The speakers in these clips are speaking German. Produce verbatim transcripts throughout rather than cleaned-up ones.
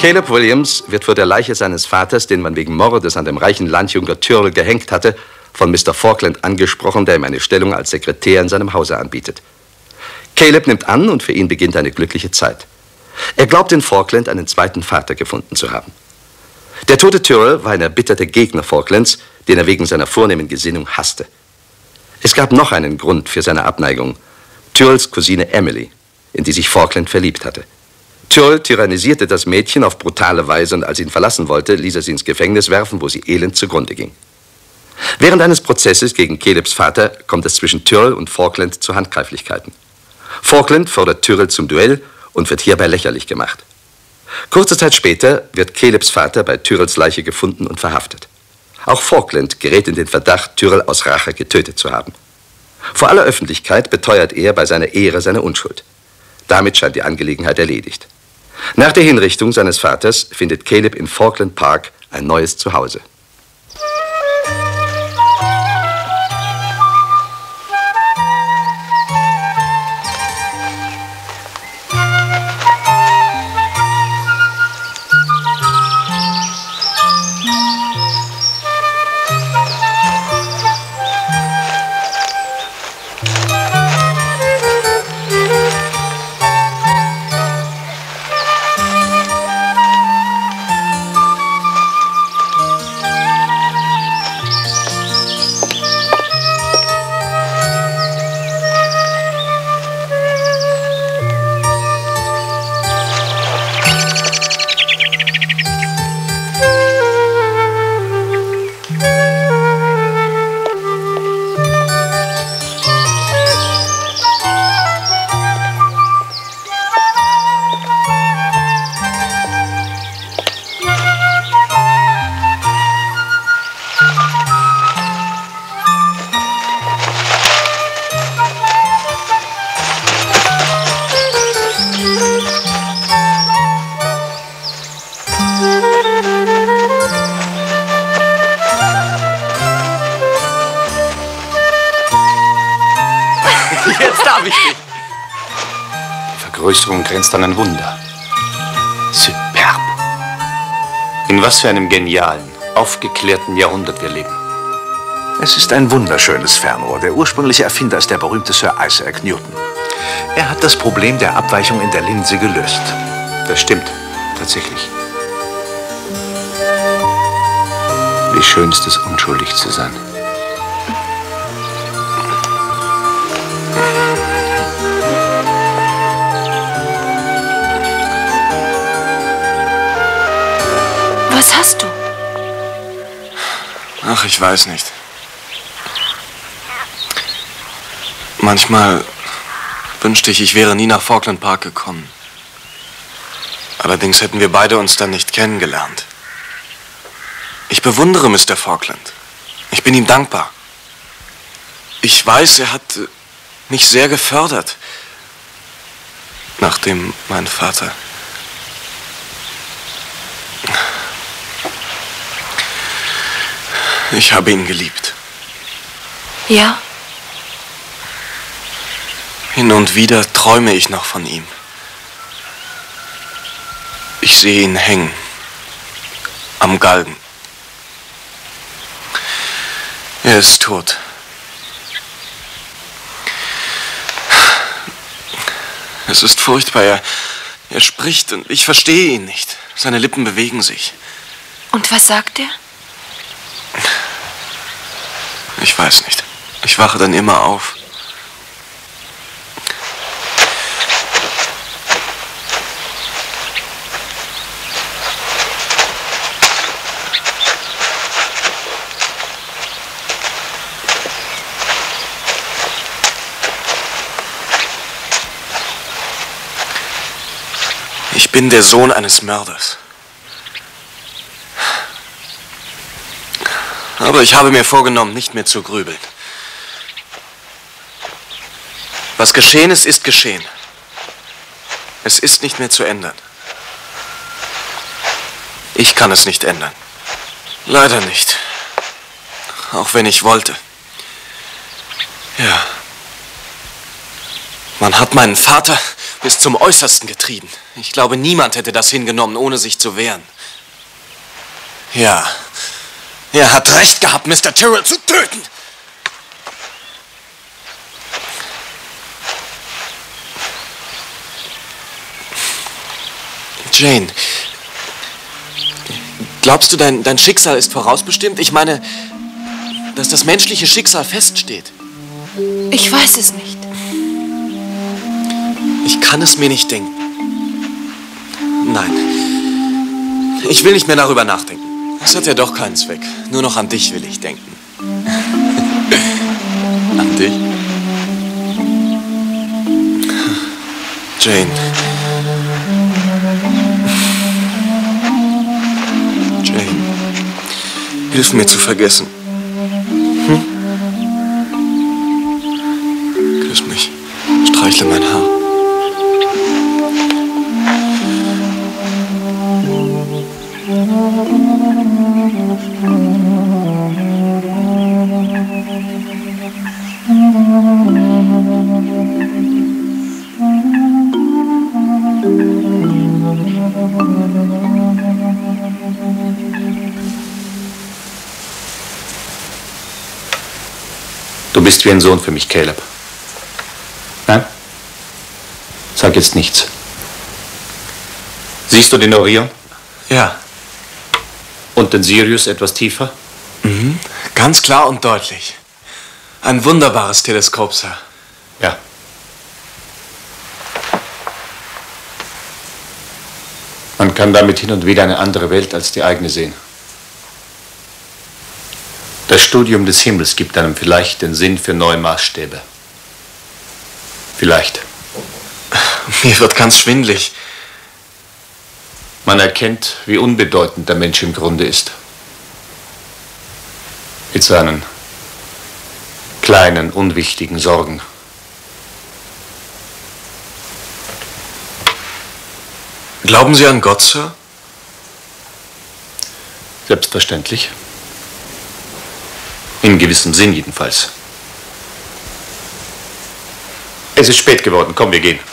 Caleb Williams wird vor der Leiche seines Vaters, den man wegen Mordes an dem reichen Landjunker Tyrrell gehängt hatte, von Mister Falkland angesprochen, der ihm eine Stellung als Sekretär in seinem Hause anbietet. Caleb nimmt an und für ihn beginnt eine glückliche Zeit. Er glaubt in Falkland einen zweiten Vater gefunden zu haben. Der tote Tyrrell war ein erbitterter Gegner Falklands, den er wegen seiner vornehmen Gesinnung hasste. Es gab noch einen Grund für seine Abneigung: Tyrrells Cousine Emily, in die sich Falkland verliebt hatte. Tyrrell tyrannisierte das Mädchen auf brutale Weise und als sie ihn verlassen wollte, ließ er sie ins Gefängnis werfen, wo sie elend zugrunde ging. Während eines Prozesses gegen Calebs Vater kommt es zwischen Tyrrell und Falkland zu Handgreiflichkeiten. Falkland fordert Tyrrell zum Duell und wird hierbei lächerlich gemacht. Kurze Zeit später wird Calebs Vater bei Tyrrells Leiche gefunden und verhaftet. Auch Falkland gerät in den Verdacht, Tyrrell aus Rache getötet zu haben. Vor aller Öffentlichkeit beteuert er bei seiner Ehre seine Unschuld. Damit scheint die Angelegenheit erledigt. Nach der Hinrichtung seines Vaters findet Caleb in Falkland Park ein neues Zuhause. Vergrößerung grenzt an ein Wunder. Superb. In was für einem genialen, aufgeklärten Jahrhundert wir leben. Es ist ein wunderschönes Fernrohr. Der ursprüngliche Erfinder ist der berühmte Sir Isaac Newton. Er hat das Problem der Abweichung in der Linse gelöst. Das stimmt, tatsächlich. Wie schön ist es, unschuldig zu sein. Was hast du? Ach, ich weiß nicht. Manchmal wünschte ich, ich wäre nie nach Falkland Park gekommen. Allerdings hätten wir beide uns dann nicht kennengelernt. Ich bewundere Mister Falkland. Ich bin ihm dankbar. Ich weiß, er hat mich sehr gefördert, nachdem mein Vater... Ich habe ihn geliebt. Ja? Hin und wieder träume ich noch von ihm. Ich sehe ihn hängen. Am Galgen. Er ist tot. Es ist furchtbar. Er, er spricht und ich verstehe ihn nicht. Seine Lippen bewegen sich. Und was sagt er? Ich weiß nicht. Ich wache dann immer auf. Ich bin der Sohn eines Mörders. Aber ich habe mir vorgenommen, nicht mehr zu grübeln. Was geschehen ist, ist geschehen. Es ist nicht mehr zu ändern. Ich kann es nicht ändern. Leider nicht. Auch wenn ich wollte. Ja. Man hat meinen Vater bis zum Äußersten getrieben. Ich glaube, niemand hätte das hingenommen, ohne sich zu wehren. Ja, er hat recht gehabt, Mister Tyrrell zu töten. Jane, glaubst du, dein, dein Schicksal ist vorausbestimmt? Ich meine, dass das menschliche Schicksal feststeht. Ich weiß es nicht. Ich kann es mir nicht denken. Nein. Ich will nicht mehr darüber nachdenken. Das hat ja doch keinen Zweck. Nur noch an dich will ich denken. An dich? Jane. Jane. Hilf mir zu vergessen. Hm? Küss mich. Streichle mein Haar. Du bist wie ein Sohn für mich, Caleb. Nein? Sag jetzt nichts. Siehst du den Orion? Ja. Und den Sirius etwas tiefer? Mhm. Ganz klar und deutlich. Ein wunderbares Teleskop, Sir. Ja. Man kann damit hin und wieder eine andere Welt als die eigene sehen. Das Studium des Himmels gibt einem vielleicht den Sinn für neue Maßstäbe. Vielleicht. Mir wird ganz schwindlig. Man erkennt, wie unbedeutend der Mensch im Grunde ist. Mit seinen kleinen, unwichtigen Sorgen. Glauben Sie an Gott, Sir? Selbstverständlich. In gewissem Sinn jedenfalls. Es ist spät geworden. Komm, wir gehen.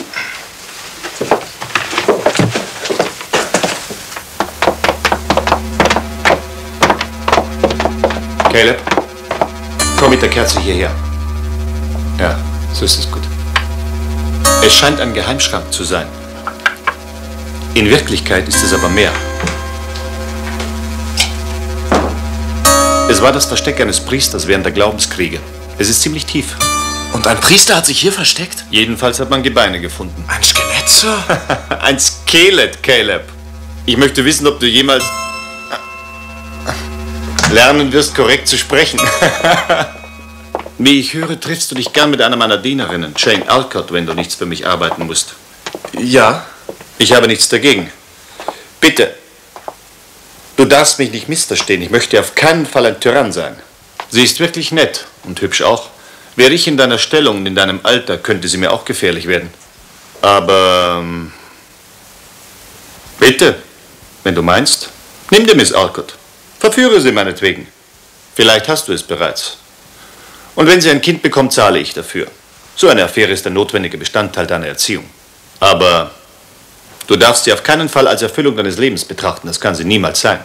Caleb, komm mit der Kerze hierher. Ja, so ist es gut. Es scheint ein Geheimschrank zu sein. In Wirklichkeit ist es aber mehr. Es war das Versteck eines Priesters während der Glaubenskriege. Es ist ziemlich tief. Und ein Priester hat sich hier versteckt? Jedenfalls hat man Gebeine gefunden. Ein Skelett, Sir? Ein Skelett, Caleb. Ich möchte wissen, ob du jemals lernen wirst, korrekt zu sprechen. Wie ich höre, triffst du dich gern mit einer meiner Dienerinnen, Jane Alcott, wenn du nichts für mich arbeiten musst. Ja. Ich habe nichts dagegen. Bitte. Du darfst mich nicht missverstehen. Ich möchte auf keinen Fall ein Tyrann sein. Sie ist wirklich nett und hübsch auch. Wäre ich in deiner Stellung und in deinem Alter, könnte sie mir auch gefährlich werden. Aber ähm, bitte, wenn du meinst, nimm dir Miss Alcott. Verführe sie meinetwegen. Vielleicht hast du es bereits. Und wenn sie ein Kind bekommt, zahle ich dafür. So eine Affäre ist ein notwendiger Bestandteil deiner Erziehung. Aber du darfst sie auf keinen Fall als Erfüllung deines Lebens betrachten. Das kann sie niemals sein.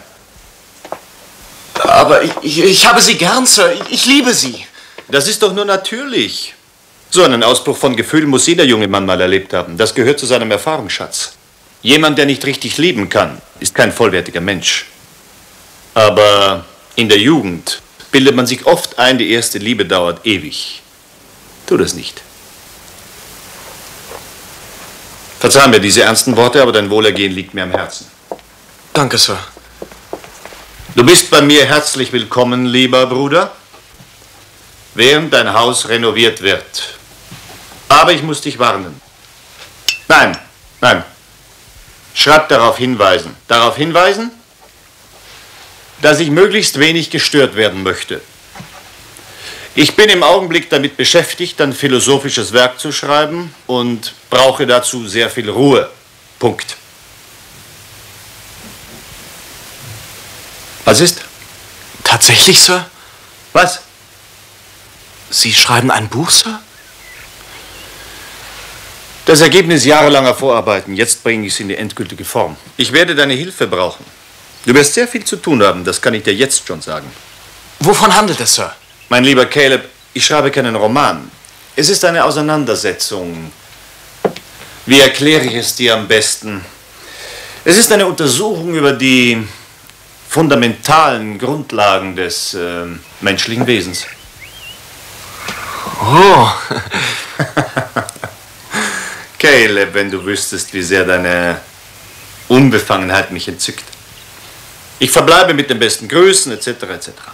Aber ich, ich, ich habe sie gern, Sir. Ich, ich liebe sie. Das ist doch nur natürlich. So einen Ausbruch von Gefühlen muss jeder junge Mann mal erlebt haben. Das gehört zu seinem Erfahrungsschatz. Jemand, der nicht richtig lieben kann, ist kein vollwertiger Mensch. Aber in der Jugend bildet man sich oft ein, die erste Liebe dauert ewig. Tu das nicht. Verzeih mir diese ernsten Worte, aber dein Wohlergehen liegt mir am Herzen. Danke, Sir. Du bist bei mir herzlich willkommen, lieber Bruder, während dein Haus renoviert wird. Aber ich muss dich warnen. Nein, nein. Schreib darauf hinweisen. Darauf hinweisen, dass ich möglichst wenig gestört werden möchte. Ich bin im Augenblick damit beschäftigt, ein philosophisches Werk zu schreiben und brauche dazu sehr viel Ruhe. Punkt. Was ist? Tatsächlich, Sir? Was? Sie schreiben ein Buch, Sir? Das Ergebnis jahrelanger Vorarbeiten. Jetzt bringe ich es in die endgültige Form. Ich werde deine Hilfe brauchen. Du wirst sehr viel zu tun haben, das kann ich dir jetzt schon sagen. Wovon handelt es, Sir? Mein lieber Caleb, ich schreibe keinen Roman. Es ist eine Auseinandersetzung. Wie erkläre ich es dir am besten? Es ist eine Untersuchung über die fundamentalen Grundlagen des äh, menschlichen Wesens. Oh. Caleb, wenn du wüsstest, wie sehr deine Unbefangenheit mich entzückt. Ich verbleibe mit den besten Grüßen, et cetera et cetera.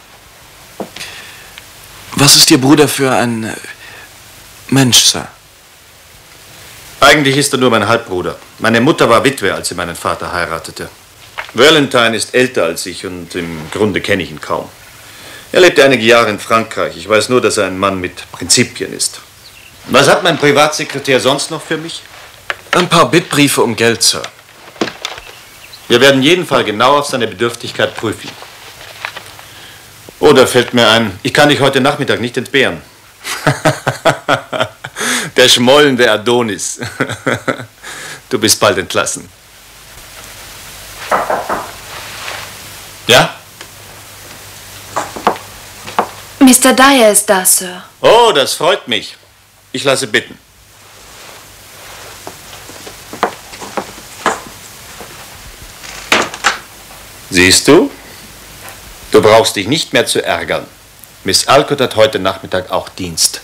Was ist Ihr Bruder für ein äh, Mensch, Sir? Eigentlich ist er nur mein Halbbruder. Meine Mutter war Witwe, als sie meinen Vater heiratete. Valentine ist älter als ich und im Grunde kenne ich ihn kaum. Er lebte einige Jahre in Frankreich. Ich weiß nur, dass er ein Mann mit Prinzipien ist. Was hat mein Privatsekretär sonst noch für mich? Ein paar Bittbriefe um Geld, Sir. Wir werden jeden Fall genau auf seine Bedürftigkeit prüfen. Oh, da fällt mir ein, ich kann dich heute Nachmittag nicht entbehren. Der schmollende Adonis. Du bist bald entlassen. Ja? Mister Dyer ist da, Sir. Oh, das freut mich. Ich lasse bitten. Siehst du? Du brauchst dich nicht mehr zu ärgern. Miss Alcott hat heute Nachmittag auch Dienst.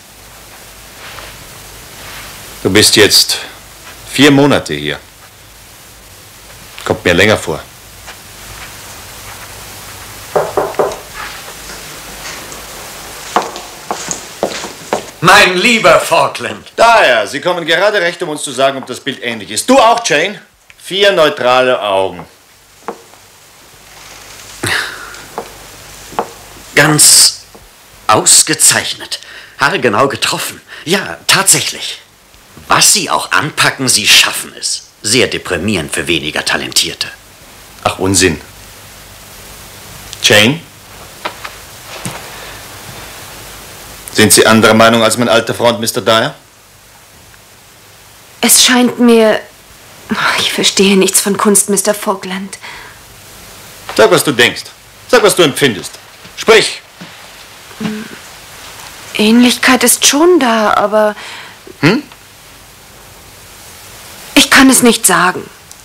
Du bist jetzt vier Monate hier. Kommt mir länger vor. Mein lieber Falkland. Daher, Sie kommen gerade recht, um uns zu sagen, ob das Bild ähnlich ist. Du auch, Jane? Vier neutrale Augen. Ganz ausgezeichnet. Haargenau getroffen. Ja, tatsächlich. Was Sie auch anpacken, Sie schaffen es. Sehr deprimierend für weniger Talentierte. Ach, Unsinn. Jane? Sind Sie anderer Meinung als mein alter Freund Mister Dyer? Es scheint mir... Ich verstehe nichts von Kunst, Mister Falkland. Sag, was du denkst. Sag, was du empfindest. Sprich. Ähnlichkeit ist schon da, aber... Hm? Ich kann es nicht sagen.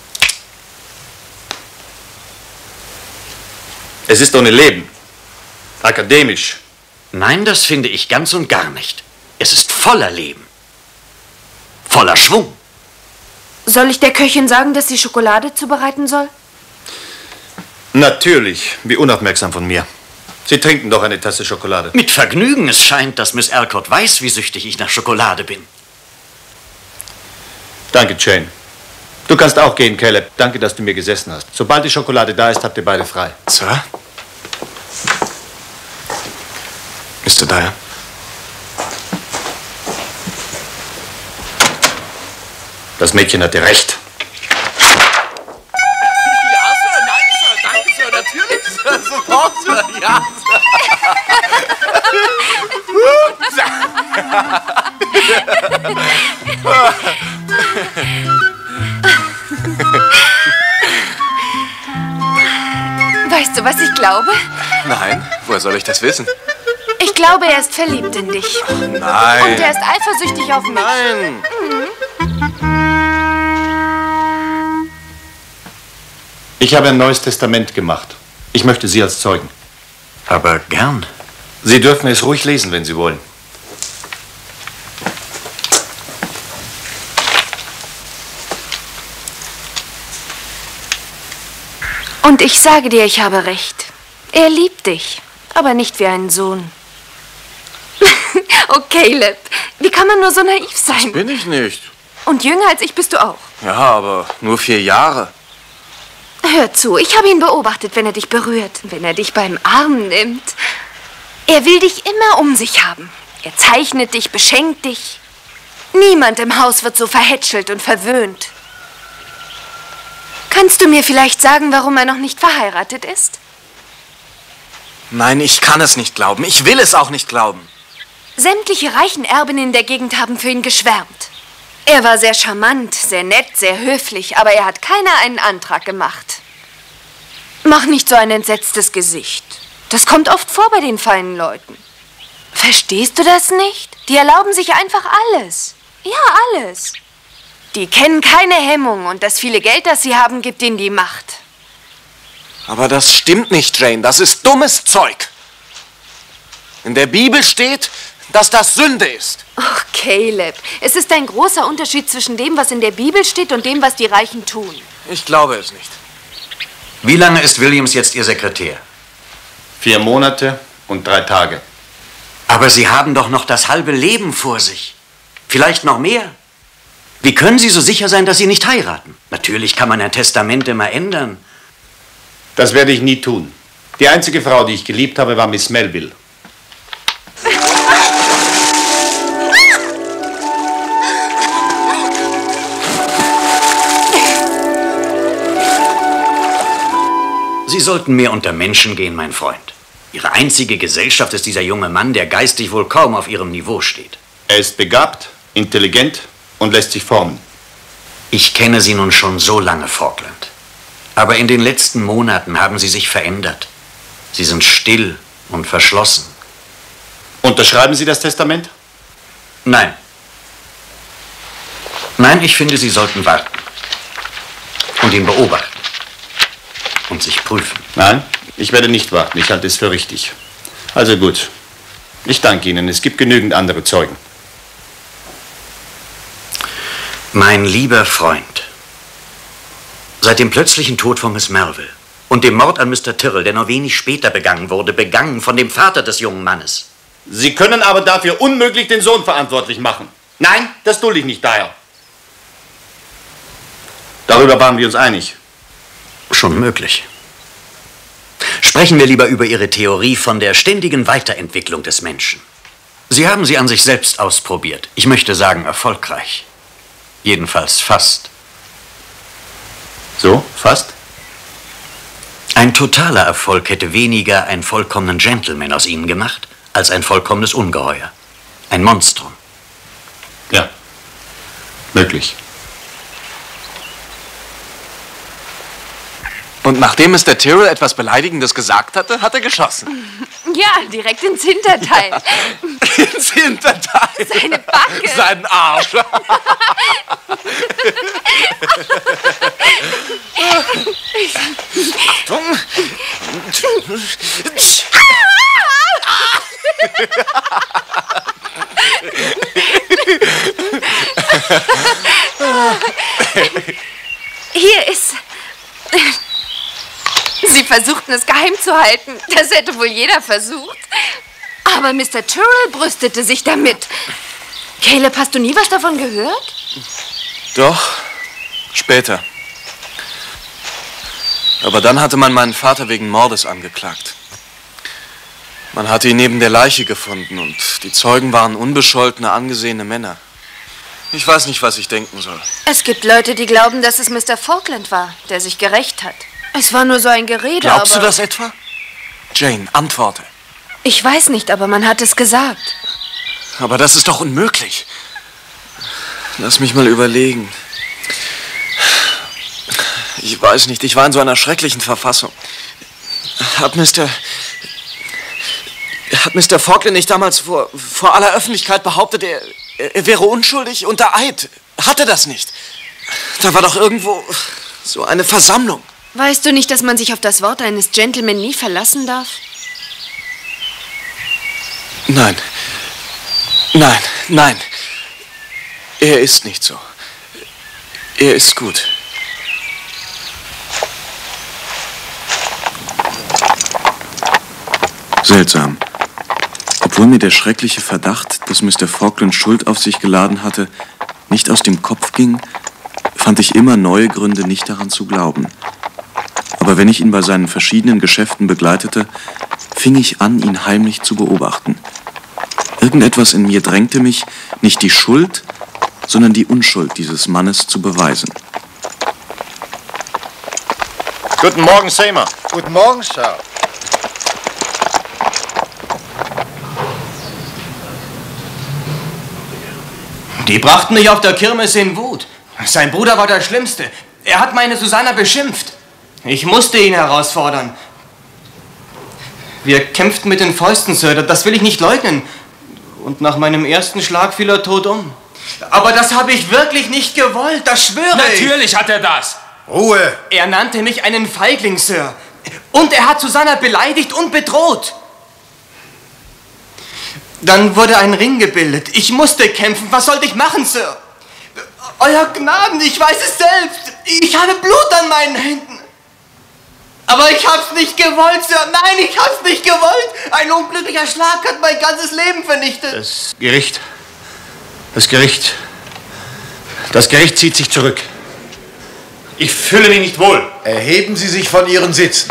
Es ist ohne Leben. Akademisch. Nein, das finde ich ganz und gar nicht. Es ist voller Leben. Voller Schwung. Soll ich der Köchin sagen, dass sie Schokolade zubereiten soll? Natürlich. Wie unaufmerksam von mir. Sie trinken doch eine Tasse Schokolade. Mit Vergnügen. Es scheint, dass Miss Alcott weiß, wie süchtig ich nach Schokolade bin. Danke, Jane. Du kannst auch gehen, Caleb. Danke, dass du mir gesessen hast. Sobald die Schokolade da ist, habt ihr beide frei. Sir? Mister Dyer? Das Mädchen hatte recht. Ja, Sir, nein, Sir, danke, Sir, natürlich, Sir, sofort, Sir, ja, Weißt du, was ich glaube? Nein, woher soll ich das wissen? Ich glaube, er ist verliebt in dich. Nein. Und er ist eifersüchtig auf mich. Nein. Ich habe ein neues Testament gemacht. Ich möchte Sie als Zeugen. Aber gern. Sie dürfen es ruhig lesen, wenn Sie wollen. Und ich sage dir, ich habe recht. Er liebt dich, aber nicht wie einen Sohn. Oh, Caleb, wie kann man nur so naiv sein? Bin ich nicht. Und jünger als ich bist du auch. Ja, aber nur vier Jahre. Hör zu, ich habe ihn beobachtet, wenn er dich berührt, wenn er dich beim Arm nimmt. Er will dich immer um sich haben. Er zeichnet dich, beschenkt dich. Niemand im Haus wird so verhätschelt und verwöhnt. Kannst du mir vielleicht sagen, warum er noch nicht verheiratet ist? Nein, ich kann es nicht glauben. Ich will es auch nicht glauben. Sämtliche reichen Erben in der Gegend haben für ihn geschwärmt. Er war sehr charmant, sehr nett, sehr höflich, aber er hat keiner einen Antrag gemacht. Mach nicht so ein entsetztes Gesicht. Das kommt oft vor bei den feinen Leuten. Verstehst du das nicht? Die erlauben sich einfach alles. Ja, alles. Die kennen keine Hemmung und das viele Geld, das sie haben, gibt ihnen die Macht. Aber das stimmt nicht, Jane. Das ist dummes Zeug. In der Bibel steht, dass das Sünde ist. Ach, Caleb, es ist ein großer Unterschied zwischen dem, was in der Bibel steht und dem, was die Reichen tun. Ich glaube es nicht. Wie lange ist Williams jetzt Ihr Sekretär? Vier Monate und drei Tage. Aber Sie haben doch noch das halbe Leben vor sich. Vielleicht noch mehr. Wie können Sie so sicher sein, dass Sie nicht heiraten? Natürlich kann man ein Testament immer ändern. Das werde ich nie tun. Die einzige Frau, die ich geliebt habe, war Miss Melville. Sie sollten mehr unter Menschen gehen, mein Freund. Ihre einzige Gesellschaft ist dieser junge Mann, der geistig wohl kaum auf Ihrem Niveau steht. Er ist begabt, intelligent und lässt sich formen. Ich kenne Sie nun schon so lange, Falkland. Aber in den letzten Monaten haben Sie sich verändert. Sie sind still und verschlossen. Unterschreiben Sie das Testament? Nein. Nein, ich finde, Sie sollten warten. Und ihn beobachten. Und sich prüfen. Nein, ich werde nicht warten. Ich halte es für richtig. Also gut. Ich danke Ihnen. Es gibt genügend andere Zeugen. Mein lieber Freund, seit dem plötzlichen Tod von Miss Melville und dem Mord an Mister Tyrrell, der nur wenig später begangen wurde, begangen von dem Vater des jungen Mannes. Sie können aber dafür unmöglich den Sohn verantwortlich machen. Nein, das dulde ich nicht, Dyer. Darüber waren wir uns einig. Schon möglich. Sprechen wir lieber über Ihre Theorie von der ständigen Weiterentwicklung des Menschen. Sie haben sie an sich selbst ausprobiert. Ich möchte sagen, erfolgreich. Jedenfalls fast. So, fast? Ein totaler Erfolg hätte weniger einen vollkommenen Gentleman aus Ihnen gemacht, als ein vollkommenes Ungeheuer. Ein Monstrum. Ja, möglich. Und nachdem Mister Tyrrell etwas Beleidigendes gesagt hatte, hat er geschossen. Ja, direkt ins Hinterteil. Ins Hinterteil? Seine Backe. Seinen Arsch. Achtung. Hier ist... Sie versuchten es geheim zu halten. Das hätte wohl jeder versucht. Aber Mister Tyrrell brüstete sich damit. Caleb, hast du nie was davon gehört? Doch, später. Aber dann hatte man meinen Vater wegen Mordes angeklagt. Man hatte ihn neben der Leiche gefunden und die Zeugen waren unbescholtene, angesehene Männer. Ich weiß nicht, was ich denken soll. Es gibt Leute, die glauben, dass es Mister Falkland war, der sich gerächt hat. Es war nur so ein Gerede, Glaubst aber... du das etwa? Jane, antworte. Ich weiß nicht, aber man hat es gesagt. Aber das ist doch unmöglich. Lass mich mal überlegen. Ich weiß nicht, ich war in so einer schrecklichen Verfassung. Hat Mister... Hat Mister Falkland nicht damals vor, vor aller Öffentlichkeit behauptet, er, er wäre unschuldig unter Eid? Hat er das nicht? Da war doch irgendwo so eine Versammlung. Weißt du nicht, dass man sich auf das Wort eines Gentleman nie verlassen darf? Nein. Nein, nein. Er ist nicht so. Er ist gut. Seltsam. Obwohl mir der schreckliche Verdacht, dass Mister Falkland Schuld auf sich geladen hatte, nicht aus dem Kopf ging, fand ich immer neue Gründe, nicht daran zu glauben. Aber wenn ich ihn bei seinen verschiedenen Geschäften begleitete, fing ich an, ihn heimlich zu beobachten. Irgendetwas in mir drängte mich, nicht die Schuld, sondern die Unschuld dieses Mannes zu beweisen. Guten Morgen, Seymour. Guten Morgen, Sir. Die brachten mich auf der Kirmes in Wut. Sein Bruder war der Schlimmste. Er hat meine Susanna beschimpft. Ich musste ihn herausfordern. Wir kämpften mit den Fäusten, Sir, das will ich nicht leugnen. Und nach meinem ersten Schlag fiel er tot um. Aber das habe ich wirklich nicht gewollt, das schwöre ich. Natürlich hat er das. Ruhe! Er nannte mich einen Feigling, Sir. Und er hat Susanna beleidigt und bedroht. Dann wurde ein Ring gebildet. Ich musste kämpfen. Was sollte ich machen, Sir? Euer Gnaden, ich weiß es selbst. Ich habe Blut an meinen Händen. Aber ich hab's nicht gewollt, Sir. Nein, ich hab's nicht gewollt. Ein unglücklicher Schlag hat mein ganzes Leben vernichtet. Das Gericht. Das Gericht. Das Gericht zieht sich zurück. Ich fühle mich nicht wohl. Erheben Sie sich von Ihren Sitzen.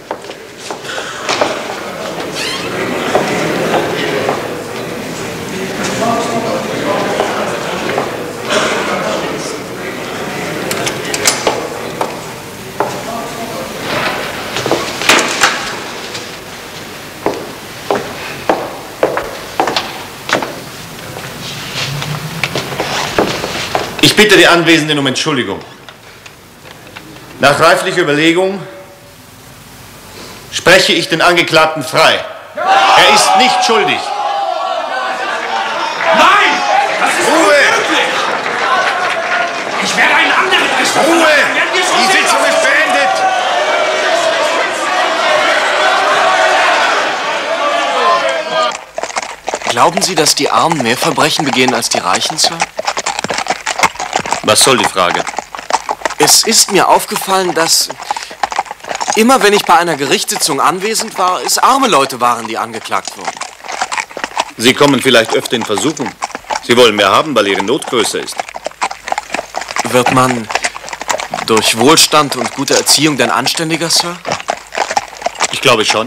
Ich bitte die Anwesenden um Entschuldigung. Nach reiflicher Überlegung spreche ich den Angeklagten frei. Er ist nicht schuldig. Nein! Das ist Ruhe! unmöglich! Ich werde einen anderen Richter Ruhe! verlangen. Werden wir schon Die sehen, Sitzung was ist beendet! Glauben Sie, dass die Armen mehr Verbrechen begehen als die Reichen, Sir? Was soll die Frage? Es ist mir aufgefallen, dass immer wenn ich bei einer Gerichtssitzung anwesend war, es arme Leute waren, die angeklagt wurden. Sie kommen vielleicht öfter in Versuchung. Sie wollen mehr haben, weil Ihre Not größer ist. Wird man durch Wohlstand und gute Erziehung denn anständiger, Sir? Ich glaube schon.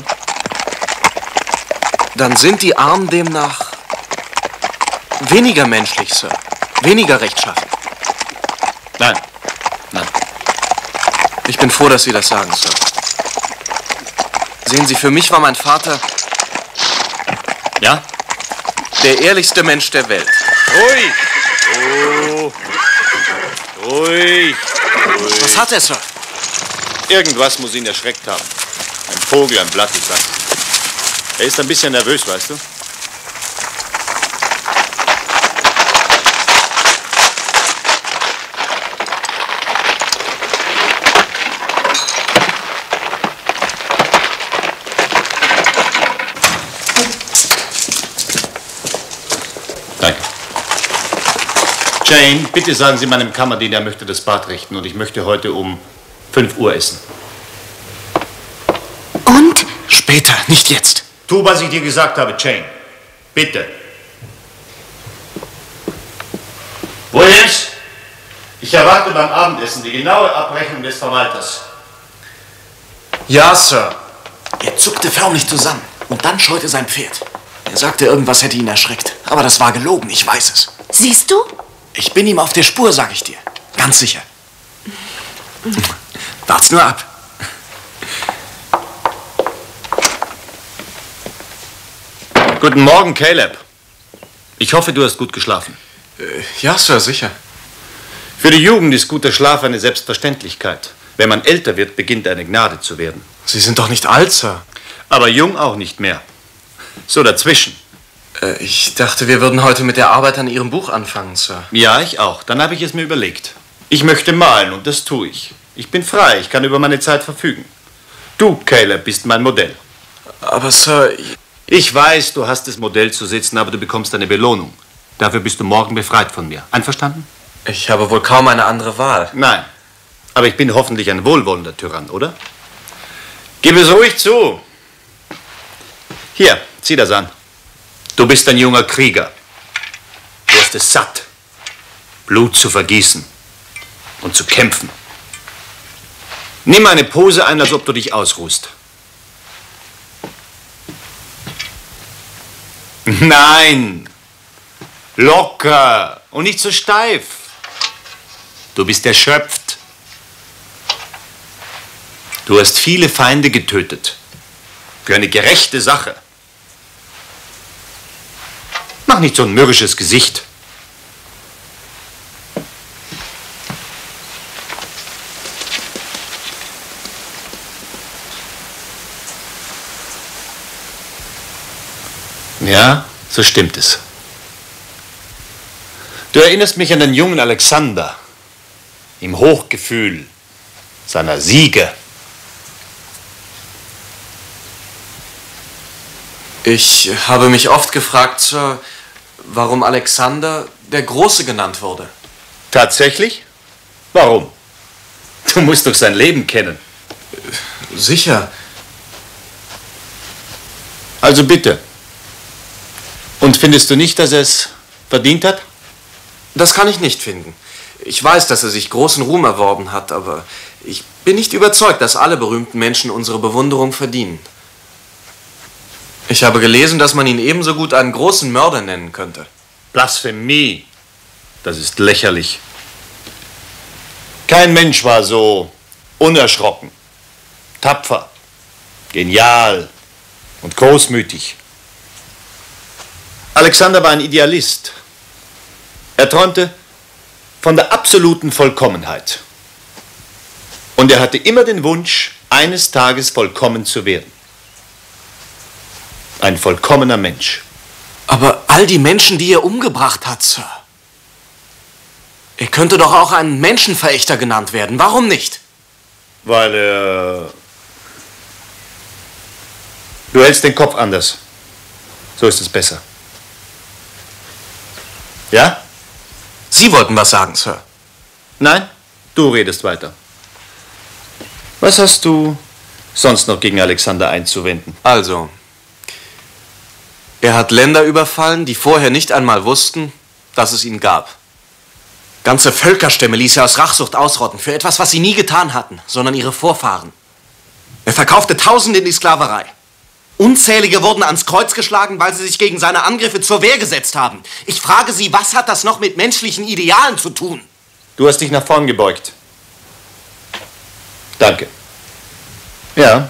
Dann sind die Armen demnach weniger menschlich, Sir. Weniger rechtschaffen. Nein. Nein. Ich bin froh, dass Sie das sagen, Sir. Sehen Sie, für mich war mein Vater Ja? der ehrlichste Mensch der Welt. Ruhig! Oh. Ruhig! Ruhig! Was hat er, Sir? Irgendwas muss ihn erschreckt haben. Ein Vogel, ein Blatt, ich sag's. Er ist ein bisschen nervös, weißt du? Danke. Jane, bitte sagen Sie meinem Kammerdiener, er möchte das Bad richten und ich möchte heute um fünf Uhr essen. Und? Später, nicht jetzt. Tu, was ich dir gesagt habe, Jane. Bitte. Williams, ich erwarte beim Abendessen die genaue Abrechnung des Verwalters. Ja, Sir. Er zuckte förmlich zusammen und dann scheute sein Pferd. Er sagte, irgendwas hätte ihn erschreckt. Aber das war gelogen, ich weiß es. Siehst du? Ich bin ihm auf der Spur, sag ich dir. Ganz sicher. Wart's nur ab. Guten Morgen, Caleb. Ich hoffe, du hast gut geschlafen. Äh, ja, Sir, sicher. Für die Jugend ist guter Schlaf eine Selbstverständlichkeit. Wenn man älter wird, beginnt eine Gnade zu werden. Sie sind doch nicht alt, Sir. Aber jung auch nicht mehr. So dazwischen. Äh, ich dachte, wir würden heute mit der Arbeit an Ihrem Buch anfangen, Sir. Ja, ich auch. Dann habe ich es mir überlegt. Ich möchte malen und das tue ich. Ich bin frei, ich kann über meine Zeit verfügen. Du, Caleb, bist mein Modell. Aber, Sir... Ich Ich weiß, du hast das Modell zu sitzen, aber du bekommst eine Belohnung. Dafür bist du morgen befreit von mir. Einverstanden? Ich habe wohl kaum eine andere Wahl. Nein. Aber ich bin hoffentlich ein wohlwollender Tyrann, oder? Gib es ruhig zu. Hier, zieh das an. Du bist ein junger Krieger. Du hast es satt, Blut zu vergießen und zu kämpfen. Nimm eine Pose ein, als ob du dich ausruhst. Nein, locker und nicht so steif. Du bist erschöpft. Du hast viele Feinde getötet. Für eine gerechte Sache. Mach nicht so ein mürrisches Gesicht. Ja, so stimmt es. Du erinnerst mich an den jungen Alexander im Hochgefühl seiner Siege. Ich habe mich oft gefragt, Sir, warum Alexander der Große genannt wurde. Tatsächlich? Warum? Du musst doch sein Leben kennen. Sicher. Also bitte. Und findest du nicht, dass er es verdient hat? Das kann ich nicht finden. Ich weiß, dass er sich großen Ruhm erworben hat, aber ich bin nicht überzeugt, dass alle berühmten Menschen unsere Bewunderung verdienen. Ich habe gelesen, dass man ihn ebenso gut einen großen Mörder nennen könnte. Blasphemie. Das ist lächerlich. Kein Mensch war so unerschrocken, tapfer, genial und großmütig. Alexander war ein Idealist. Er träumte von der absoluten Vollkommenheit. Und er hatte immer den Wunsch, eines Tages vollkommen zu werden. Ein vollkommener Mensch. Aber all die Menschen, die er umgebracht hat, Sir. Er könnte doch auch ein Menschenverächter genannt werden. Warum nicht? Weil er... Du hältst den Kopf anders. So ist es besser. Ja? Sie wollten was sagen, Sir. Nein, du redest weiter. Was hast du sonst noch gegen Alexander einzuwenden? Also, er hat Länder überfallen, die vorher nicht einmal wussten, dass es ihn gab. Ganze Völkerstämme ließ er aus Rachsucht ausrotten für etwas, was sie nie getan hatten, sondern ihre Vorfahren. Er verkaufte Tausende in die Sklaverei. Unzählige wurden ans Kreuz geschlagen, weil sie sich gegen seine Angriffe zur Wehr gesetzt haben. Ich frage Sie, was hat das noch mit menschlichen Idealen zu tun? Du hast dich nach vorn gebeugt. Danke. Ja.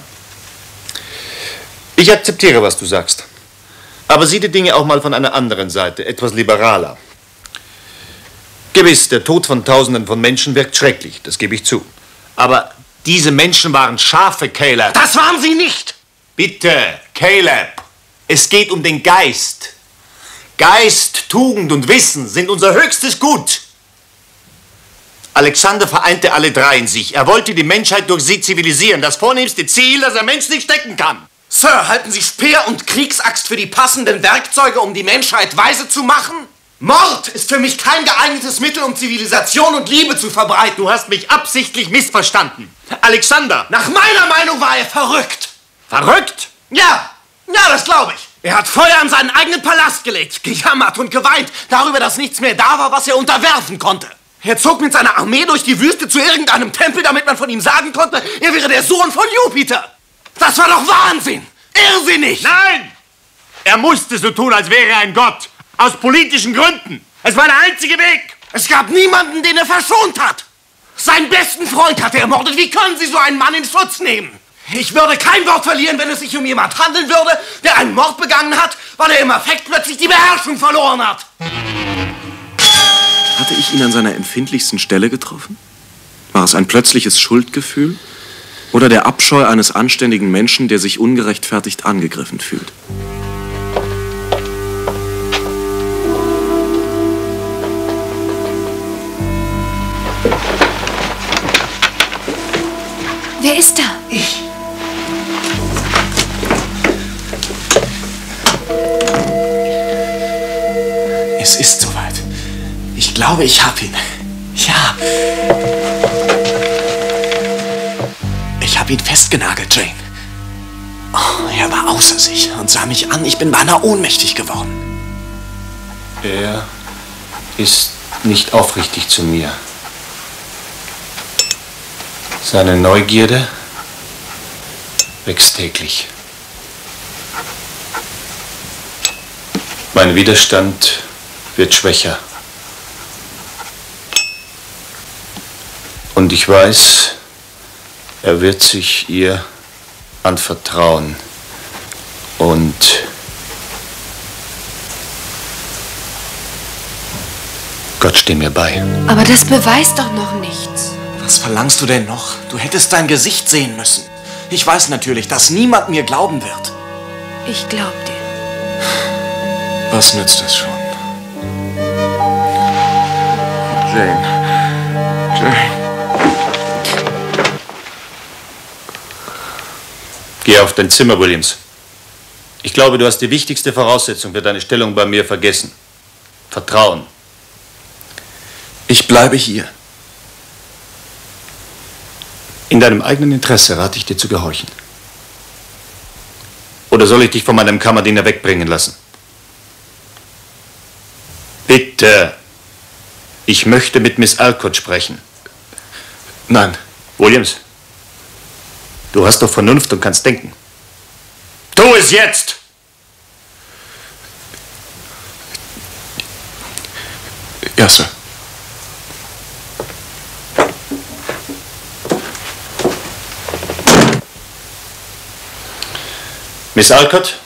Ich akzeptiere, was du sagst. Aber sieh die Dinge auch mal von einer anderen Seite, etwas liberaler. Gewiss, der Tod von Tausenden von Menschen wirkt schrecklich, das gebe ich zu. Aber diese Menschen waren Schafe, Caleb. Das waren sie nicht! Bitte, Caleb, es geht um den Geist. Geist, Tugend und Wissen sind unser höchstes Gut. Alexander vereinte alle drei in sich. Er wollte die Menschheit durch sie zivilisieren. Das vornehmste Ziel, das ein Mensch nicht stecken kann. Sir, halten Sie Speer und Kriegsaxt für die passenden Werkzeuge, um die Menschheit weise zu machen? Mord ist für mich kein geeignetes Mittel, um Zivilisation und Liebe zu verbreiten. Du hast mich absichtlich missverstanden. Alexander! Nach meiner Meinung war er verrückt. Verrückt? Ja, ja, das glaube ich. Er hat Feuer an seinen eigenen Palast gelegt, gejammert und geweint darüber, dass nichts mehr da war, was er unterwerfen konnte. Er zog mit seiner Armee durch die Wüste zu irgendeinem Tempel, damit man von ihm sagen konnte, er wäre der Sohn von Jupiter. Das war doch Wahnsinn! Irrsinnig! Nein! Er musste so tun, als wäre er ein Gott. Aus politischen Gründen. Es war der einzige Weg. Es gab niemanden, den er verschont hat. Seinen besten Freund hat er ermordet. Wie können Sie so einen Mann in Schutz nehmen? Ich würde kein Wort verlieren, wenn es sich um jemand handeln würde, der einen Mord begangen hat, weil er im Affekt plötzlich die Beherrschung verloren hat. Hatte ich ihn an seiner empfindlichsten Stelle getroffen? War es ein plötzliches Schuldgefühl? Oder der Abscheu eines anständigen Menschen, der sich ungerechtfertigt angegriffen fühlt? Wer ist da? Ich. Es ist soweit. Ich glaube, ich hab ihn. Ja. Ich hab ihn festgenagelt, Jane. Oh, er war außer sich und sah mich an. Ich bin beinahe ohnmächtig geworden. Er ist nicht aufrichtig zu mir. Seine Neugierde wächst täglich. Mein Widerstand wird schwächer. Und ich weiß, er wird sich ihr anvertrauen. Und Gott stehe mir bei. Aber das beweist doch noch nichts. Was verlangst du denn noch? Du hättest dein Gesicht sehen müssen. Ich weiß natürlich, dass niemand mir glauben wird. Ich glaub dir. Was nützt es schon? Jane. Jane. Geh auf dein Zimmer, Williams. Ich glaube, du hast die wichtigste Voraussetzung für deine Stellung bei mir vergessen. Vertrauen. Ich bleibe hier. In deinem eigenen Interesse rate ich dir zu gehorchen. Oder soll ich dich von meinem Kammerdiener wegbringen lassen? Bitte. Ich möchte mit Miss Alcott sprechen. Nein. Williams, du hast doch Vernunft und kannst denken. Tu es jetzt! Ja, Sir. Miss Alcott?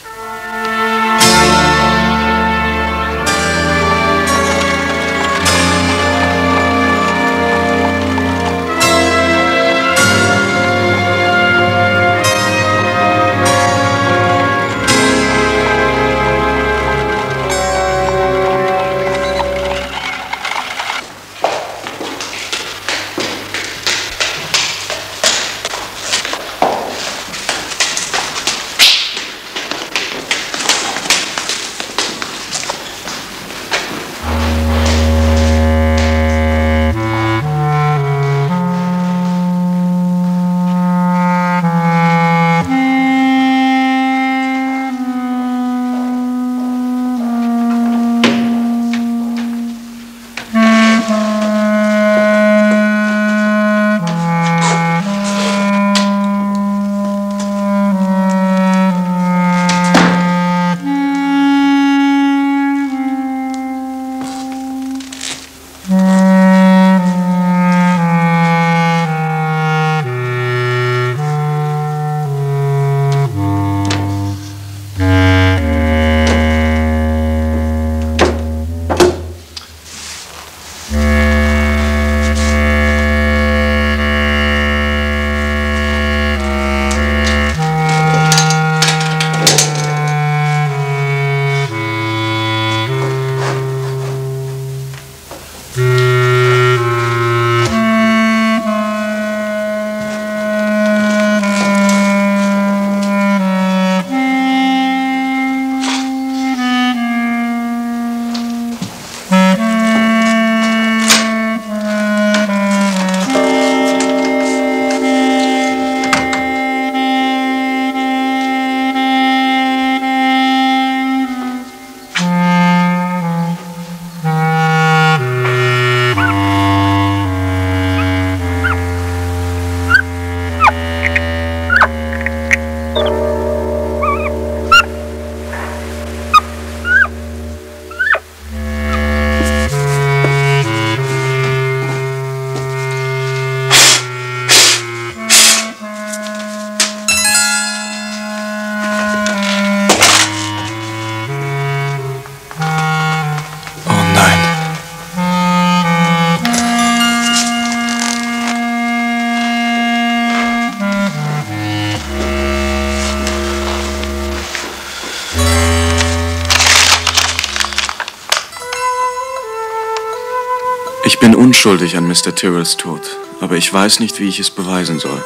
Ich bin unschuldig an Mister Tyrrells Tod, aber ich weiß nicht, wie ich es beweisen soll.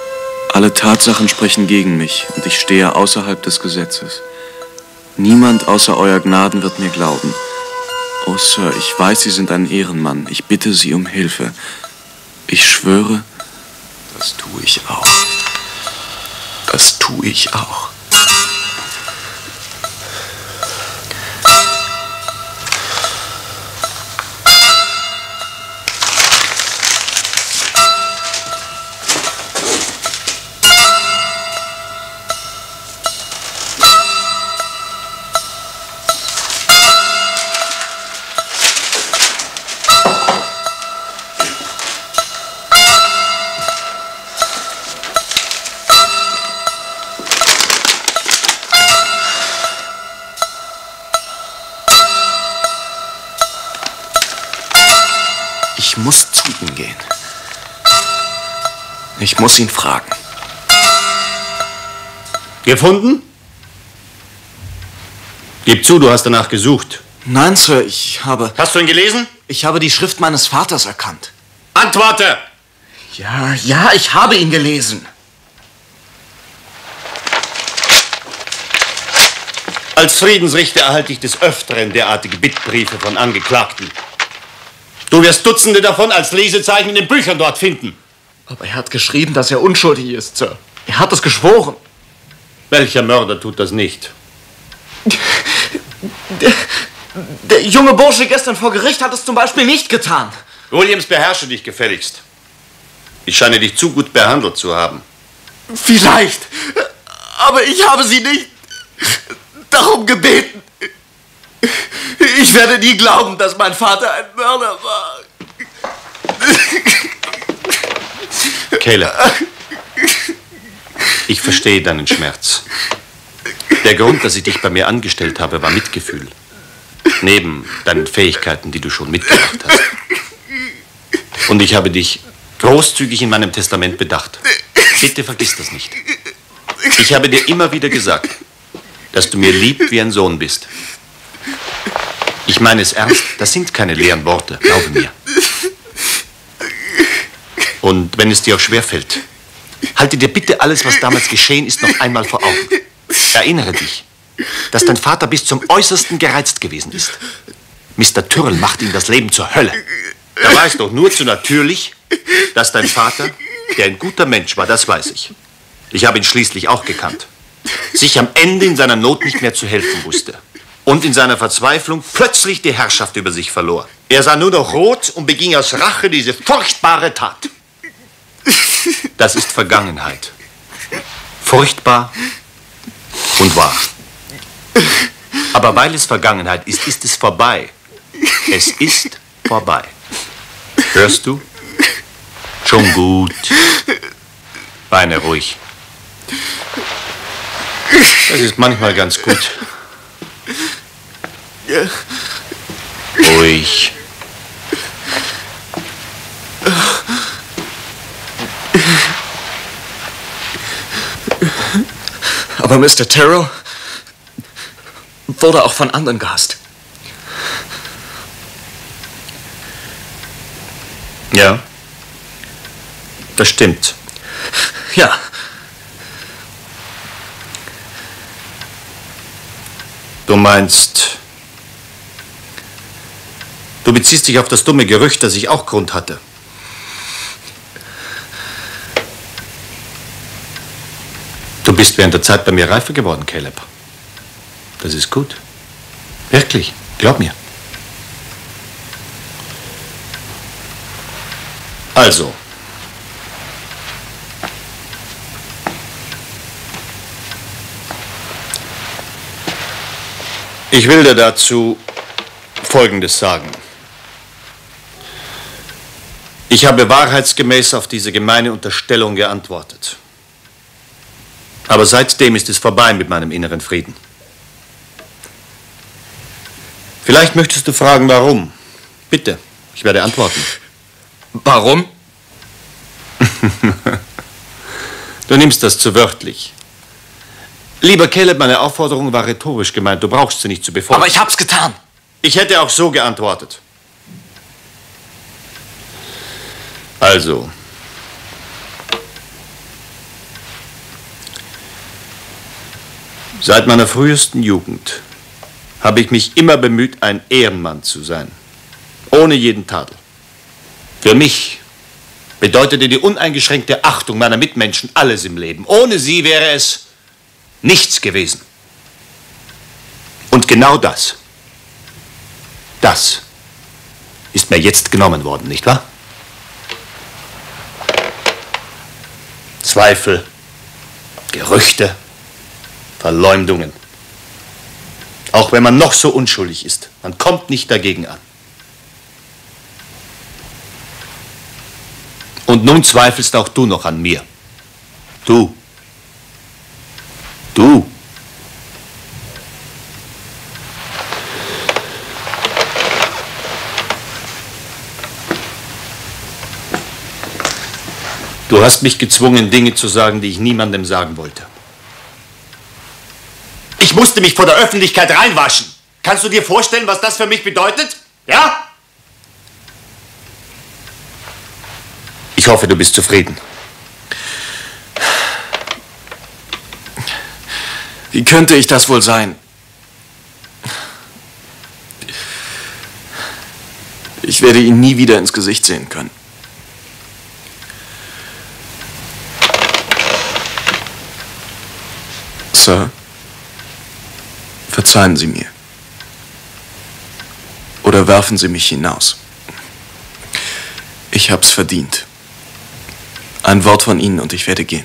Alle Tatsachen sprechen gegen mich und ich stehe außerhalb des Gesetzes. Niemand außer Euer Gnaden wird mir glauben. Oh, Sir, ich weiß, Sie sind ein Ehrenmann. Ich bitte Sie um Hilfe. Ich schwöre, das tue ich auch. Das tue ich auch. Ich muss zu ihm gehen. Ich muss ihn fragen. Gefunden? Gib zu, du hast danach gesucht. Nein, Sir, ich habe... Hast du ihn gelesen? Ich habe die Schrift meines Vaters erkannt. Antworte! Ja, ja, ich habe ihn gelesen. Als Friedensrichter erhalte ich des Öfteren derartige Bittbriefe von Angeklagten. Du wirst Dutzende davon als Lesezeichen in den Büchern dort finden. Aber er hat geschrieben, dass er unschuldig ist, Sir. Er hat es geschworen. Welcher Mörder tut das nicht? Der, der junge Bursche gestern vor Gericht hat es zum Beispiel nicht getan. Williams, beherrsche dich gefälligst. Ich scheine dich zu gut behandelt zu haben. Vielleicht, aber ich habe Sie nicht darum gebeten. Ich werde nie glauben, dass mein Vater ein Mörder war. Caleb, ich verstehe deinen Schmerz. Der Grund, dass ich dich bei mir angestellt habe, war Mitgefühl. Neben deinen Fähigkeiten, die du schon mitgebracht hast. Und ich habe dich großzügig in meinem Testament bedacht. Bitte vergiss das nicht. Ich habe dir immer wieder gesagt, dass du mir lieb wie ein Sohn bist. Ich meine es ernst, das sind keine leeren Worte, glaube mir. Und wenn es dir auch schwerfällt, halte dir bitte alles, was damals geschehen ist, noch einmal vor Augen. Erinnere dich, dass dein Vater bis zum Äußersten gereizt gewesen ist. Mister Tyrrell macht ihm das Leben zur Hölle. Da war es doch nur zu natürlich, dass dein Vater, der ein guter Mensch war, das weiß ich. Ich habe ihn schließlich auch gekannt. Sich am Ende in seiner Not nicht mehr zu helfen wusste. Und in seiner Verzweiflung plötzlich die Herrschaft über sich verlor. Er sah nur noch rot und beging aus Rache diese furchtbare Tat. Das ist Vergangenheit. Furchtbar und wahr. Aber weil es Vergangenheit ist, ist es vorbei. Es ist vorbei. Hörst du? Schon gut. Weine ruhig. Das ist manchmal ganz gut. Ruhig. Aber Mister Tyrrell wurde auch von anderen gehasst. Ja, das stimmt. Ja. Du meinst, du beziehst dich auf das dumme Gerücht, dass ich auch Grund hatte. Du bist während der Zeit bei mir reifer geworden, Caleb. Das ist gut. Wirklich, glaub mir. Also. Ich will dir dazu Folgendes sagen. Ich habe wahrheitsgemäß auf diese gemeine Unterstellung geantwortet. Aber seitdem ist es vorbei mit meinem inneren Frieden. Vielleicht möchtest du fragen, warum. Bitte, ich werde antworten. Warum? Du nimmst das zu wörtlich. Lieber Caleb, meine Aufforderung war rhetorisch gemeint. Du brauchst sie nicht zu befolgen. Aber ich hab's getan. Ich hätte auch so geantwortet. Also. Seit meiner frühesten Jugend habe ich mich immer bemüht, ein Ehrenmann zu sein. Ohne jeden Tadel. Für mich bedeutete die uneingeschränkte Achtung meiner Mitmenschen alles im Leben. Ohne sie wäre es nichts gewesen. Und genau das, das ist mir jetzt genommen worden, nicht wahr? Zweifel, Gerüchte, Verleumdungen. Auch wenn man noch so unschuldig ist, man kommt nicht dagegen an. Und nun zweifelst auch du noch an mir. Du. Du. Du hast mich gezwungen, Dinge zu sagen, die ich niemandem sagen wollte. Ich musste mich vor der Öffentlichkeit reinwaschen. Kannst du dir vorstellen, was das für mich bedeutet? Ja? Ich hoffe, du bist zufrieden. Wie könnte ich das wohl sein? Ich werde ihn nie wieder ins Gesicht sehen können. Sir, verzeihen Sie mir. Oder werfen Sie mich hinaus. Ich hab's verdient. Ein Wort von Ihnen und ich werde gehen.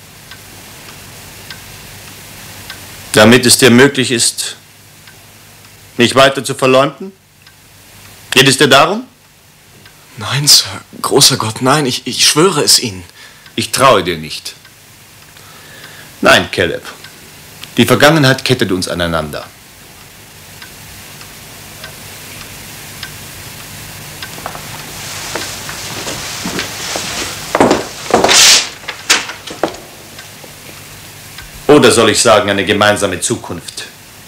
Damit es dir möglich ist, mich weiter zu verleumden? Geht es dir darum? Nein, Sir. Großer Gott, nein. Ich, ich schwöre es Ihnen. Ich traue dir nicht. Nein, Caleb. Die Vergangenheit kettet uns aneinander. Oder soll ich sagen, eine gemeinsame Zukunft?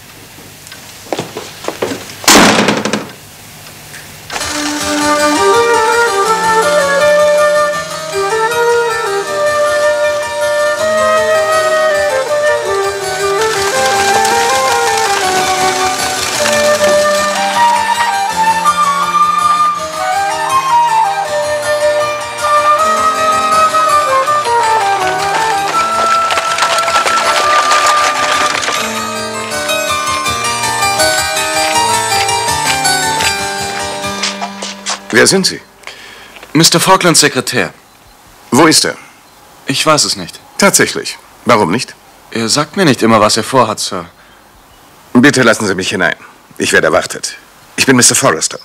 Wer sind Sie? Mister Falklands Sekretär. Wo ist er? Ich weiß es nicht. Tatsächlich. Warum nicht? Er sagt mir nicht immer, was er vorhat, Sir. Bitte lassen Sie mich hinein. Ich werde erwartet. Ich bin Mister Forrester.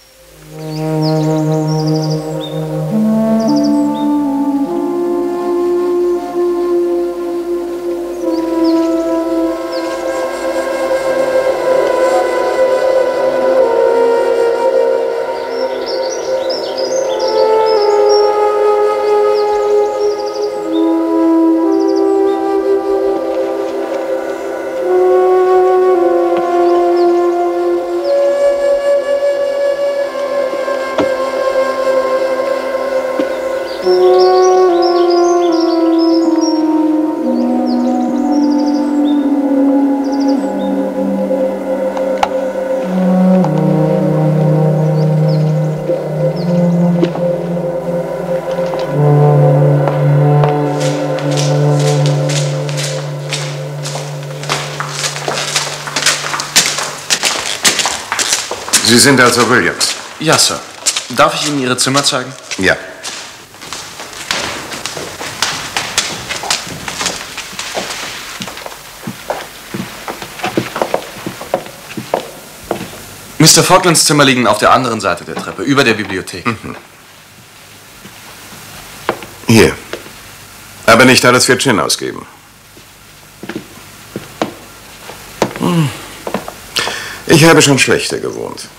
Sie sind also Williams? Ja, Sir. Darf ich Ihnen Ihre Zimmer zeigen? Ja. Mister Falklands Zimmer liegen auf der anderen Seite der Treppe, über der Bibliothek. Mhm. Hier. Aber nicht alles für Gin ausgeben. Hm. Ich habe schon schlechter gewohnt.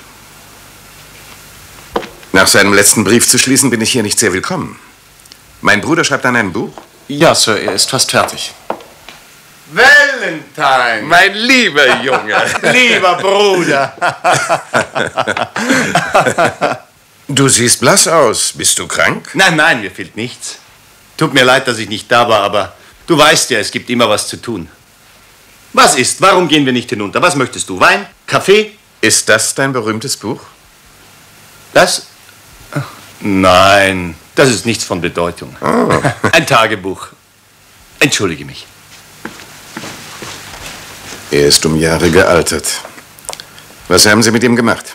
Nach seinem letzten Brief zu schließen, bin ich hier nicht sehr willkommen. Mein Bruder schreibt an ein Buch? Ja, Sir, er ist fast fertig. Valentine! Mein lieber Junge! Lieber Bruder! Du siehst blass aus. Bist du krank? Nein, nein, mir fehlt nichts. Tut mir leid, dass ich nicht da war, aber du weißt ja, es gibt immer was zu tun. Was ist? Warum gehen wir nicht hinunter? Was möchtest du? Wein? Kaffee? Ist das dein berühmtes Buch? Das? Nein, das ist nichts von Bedeutung. Oh. Ein Tagebuch. Entschuldige mich. Er ist um Jahre gealtert. Was haben Sie mit ihm gemacht?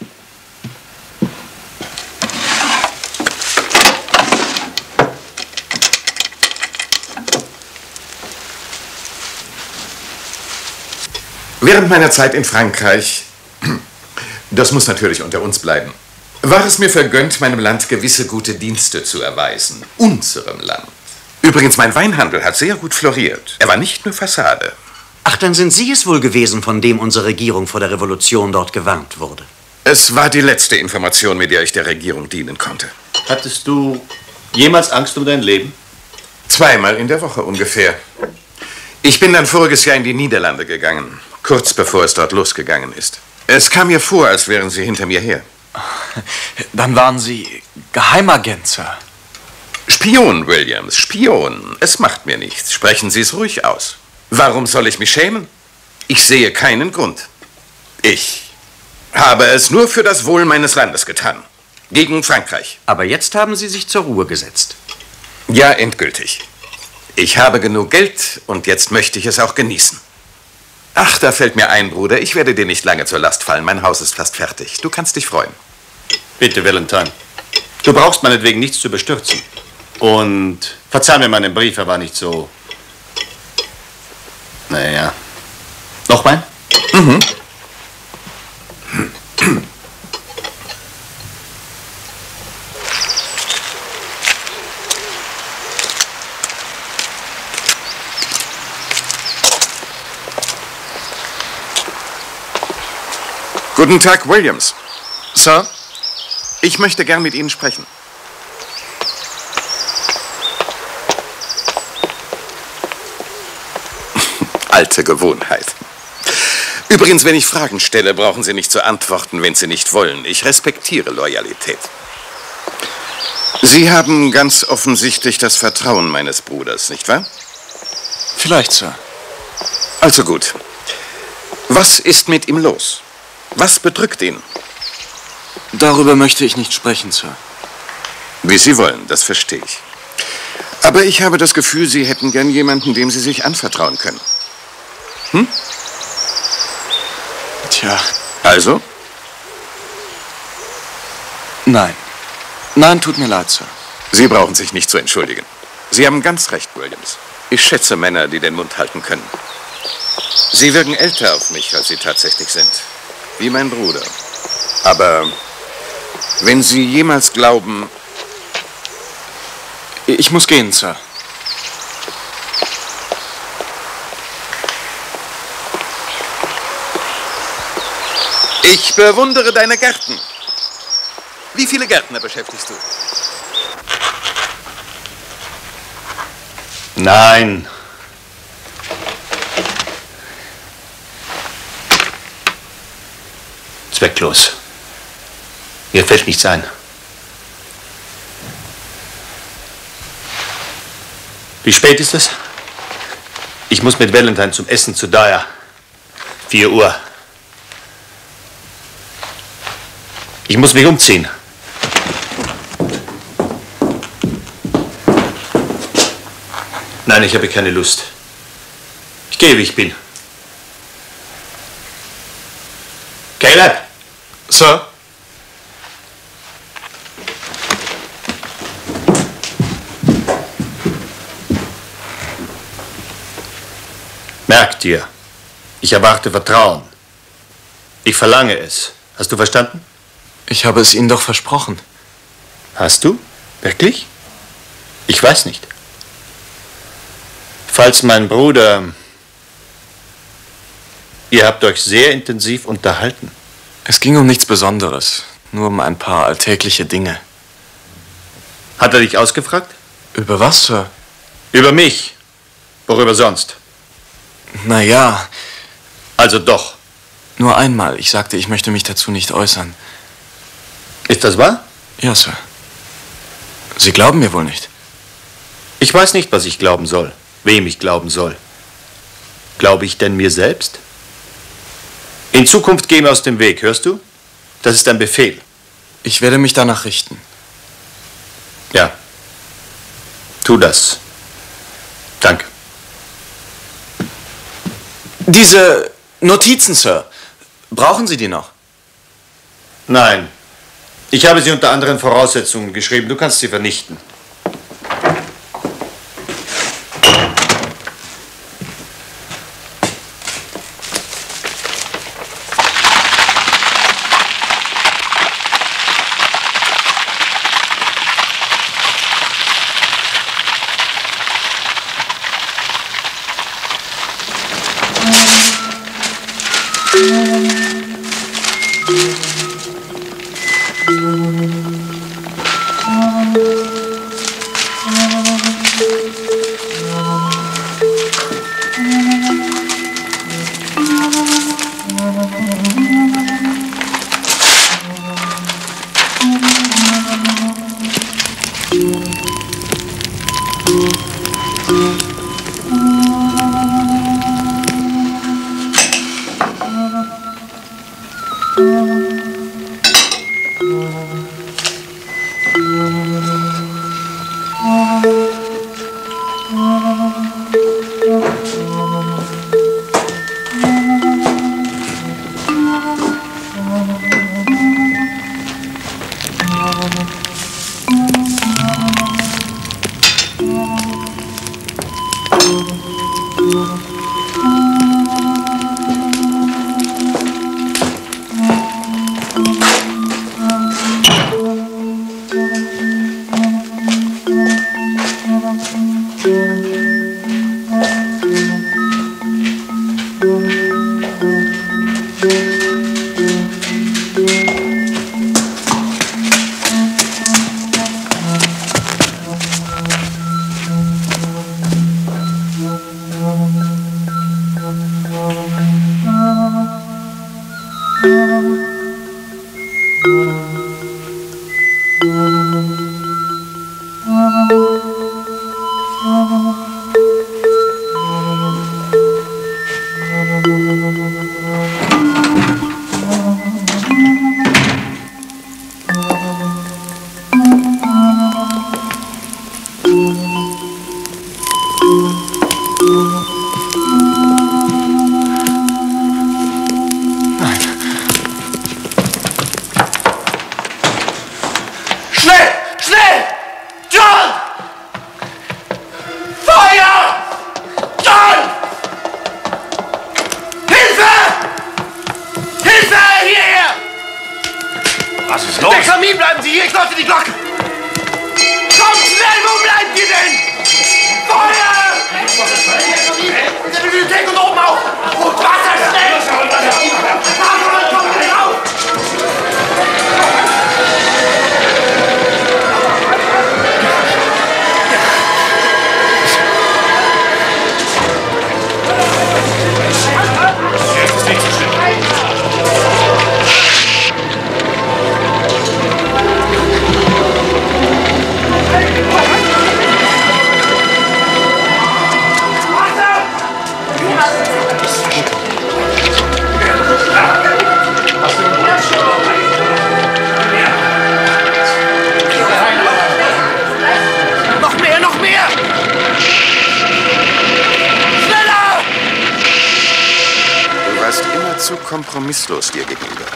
Während meiner Zeit in Frankreich, das muss natürlich unter uns bleiben, war es mir vergönnt, meinem Land gewisse gute Dienste zu erweisen. Unserem Land. Übrigens, mein Weinhandel hat sehr gut floriert. Er war nicht nur Fassade. Ach, dann sind Sie es wohl gewesen, von dem unsere Regierung vor der Revolution dort gewarnt wurde. Es war die letzte Information, mit der ich der Regierung dienen konnte. Hattest du jemals Angst um dein Leben? Zweimal in der Woche ungefähr. Ich bin dann voriges Jahr in die Niederlande gegangen, kurz bevor es dort losgegangen ist. Es kam mir vor, als wären Sie hinter mir her. Dann waren Sie Geheimagent, Sir. Spion, Williams, Spion. Es macht mir nichts. Sprechen Sie es ruhig aus. Warum soll ich mich schämen? Ich sehe keinen Grund. Ich habe es nur für das Wohl meines Landes getan. Gegen Frankreich. Aber jetzt haben Sie sich zur Ruhe gesetzt. Ja, endgültig. Ich habe genug Geld und jetzt möchte ich es auch genießen. Ach, da fällt mir ein, Bruder. Ich werde dir nicht lange zur Last fallen. Mein Haus ist fast fertig. Du kannst dich freuen. Bitte, Valentine. Du brauchst meinetwegen nichts zu bestürzen. Und verzeih mir meinen Brief, er war nicht so... Naja. Noch mal? Mhm. Guten Tag, Williams. Sir? Ich möchte gern mit Ihnen sprechen. Alte Gewohnheit. Übrigens, wenn ich Fragen stelle, brauchen Sie nicht zu antworten, wenn Sie nicht wollen. Ich respektiere Loyalität. Sie haben ganz offensichtlich das Vertrauen meines Bruders, nicht wahr? Vielleicht, Sir. Also gut. Was ist mit ihm los? Was bedrückt ihn? Darüber möchte ich nicht sprechen, Sir. Wie Sie wollen, das verstehe ich. Aber ich habe das Gefühl, Sie hätten gern jemanden, dem Sie sich anvertrauen können. Hm? Tja. Also? Nein. Nein, tut mir leid, Sir. Sie brauchen sich nicht zu entschuldigen. Sie haben ganz recht, Williams. Ich schätze Männer, die den Mund halten können. Sie wirken älter auf mich, als Sie tatsächlich sind. Wie mein Bruder. Aber wenn Sie jemals glauben... Ich muss gehen, Sir. Ich bewundere deine Gärten. Wie viele Gärtner beschäftigst du? Nein. Zwecklos. Mir fällt nichts ein. Wie spät ist es? Ich muss mit Valentine zum Essen zu Dyer. Vier Uhr. Ich muss mich umziehen. Nein, ich habe keine Lust. Ich gehe, wie ich bin. Caleb! Sir? Merk dir, ich erwarte Vertrauen. Ich verlange es. Hast du verstanden? Ich habe es Ihnen doch versprochen. Hast du? Wirklich? Ich weiß nicht. Falls mein Bruder... Ihr habt euch sehr intensiv unterhalten. Es ging um nichts Besonderes. Nur um ein paar alltägliche Dinge. Hat er dich ausgefragt? Über was, Sir? Über mich. Worüber sonst? Na ja. Also doch. Nur einmal. Ich sagte, ich möchte mich dazu nicht äußern. Ist das wahr? Ja, Sir. Sie glauben mir wohl nicht. Ich weiß nicht, was ich glauben soll. Wem ich glauben soll. Glaube ich denn mir selbst? In Zukunft gehen wir aus dem Weg, hörst du? Das ist ein Befehl. Ich werde mich danach richten. Ja. Tu das. Danke. Diese Notizen, Sir. Brauchen Sie die noch? Nein. Ich habe sie unter anderen Voraussetzungen geschrieben. Du kannst sie vernichten. Kompromisslos dir gegenüber.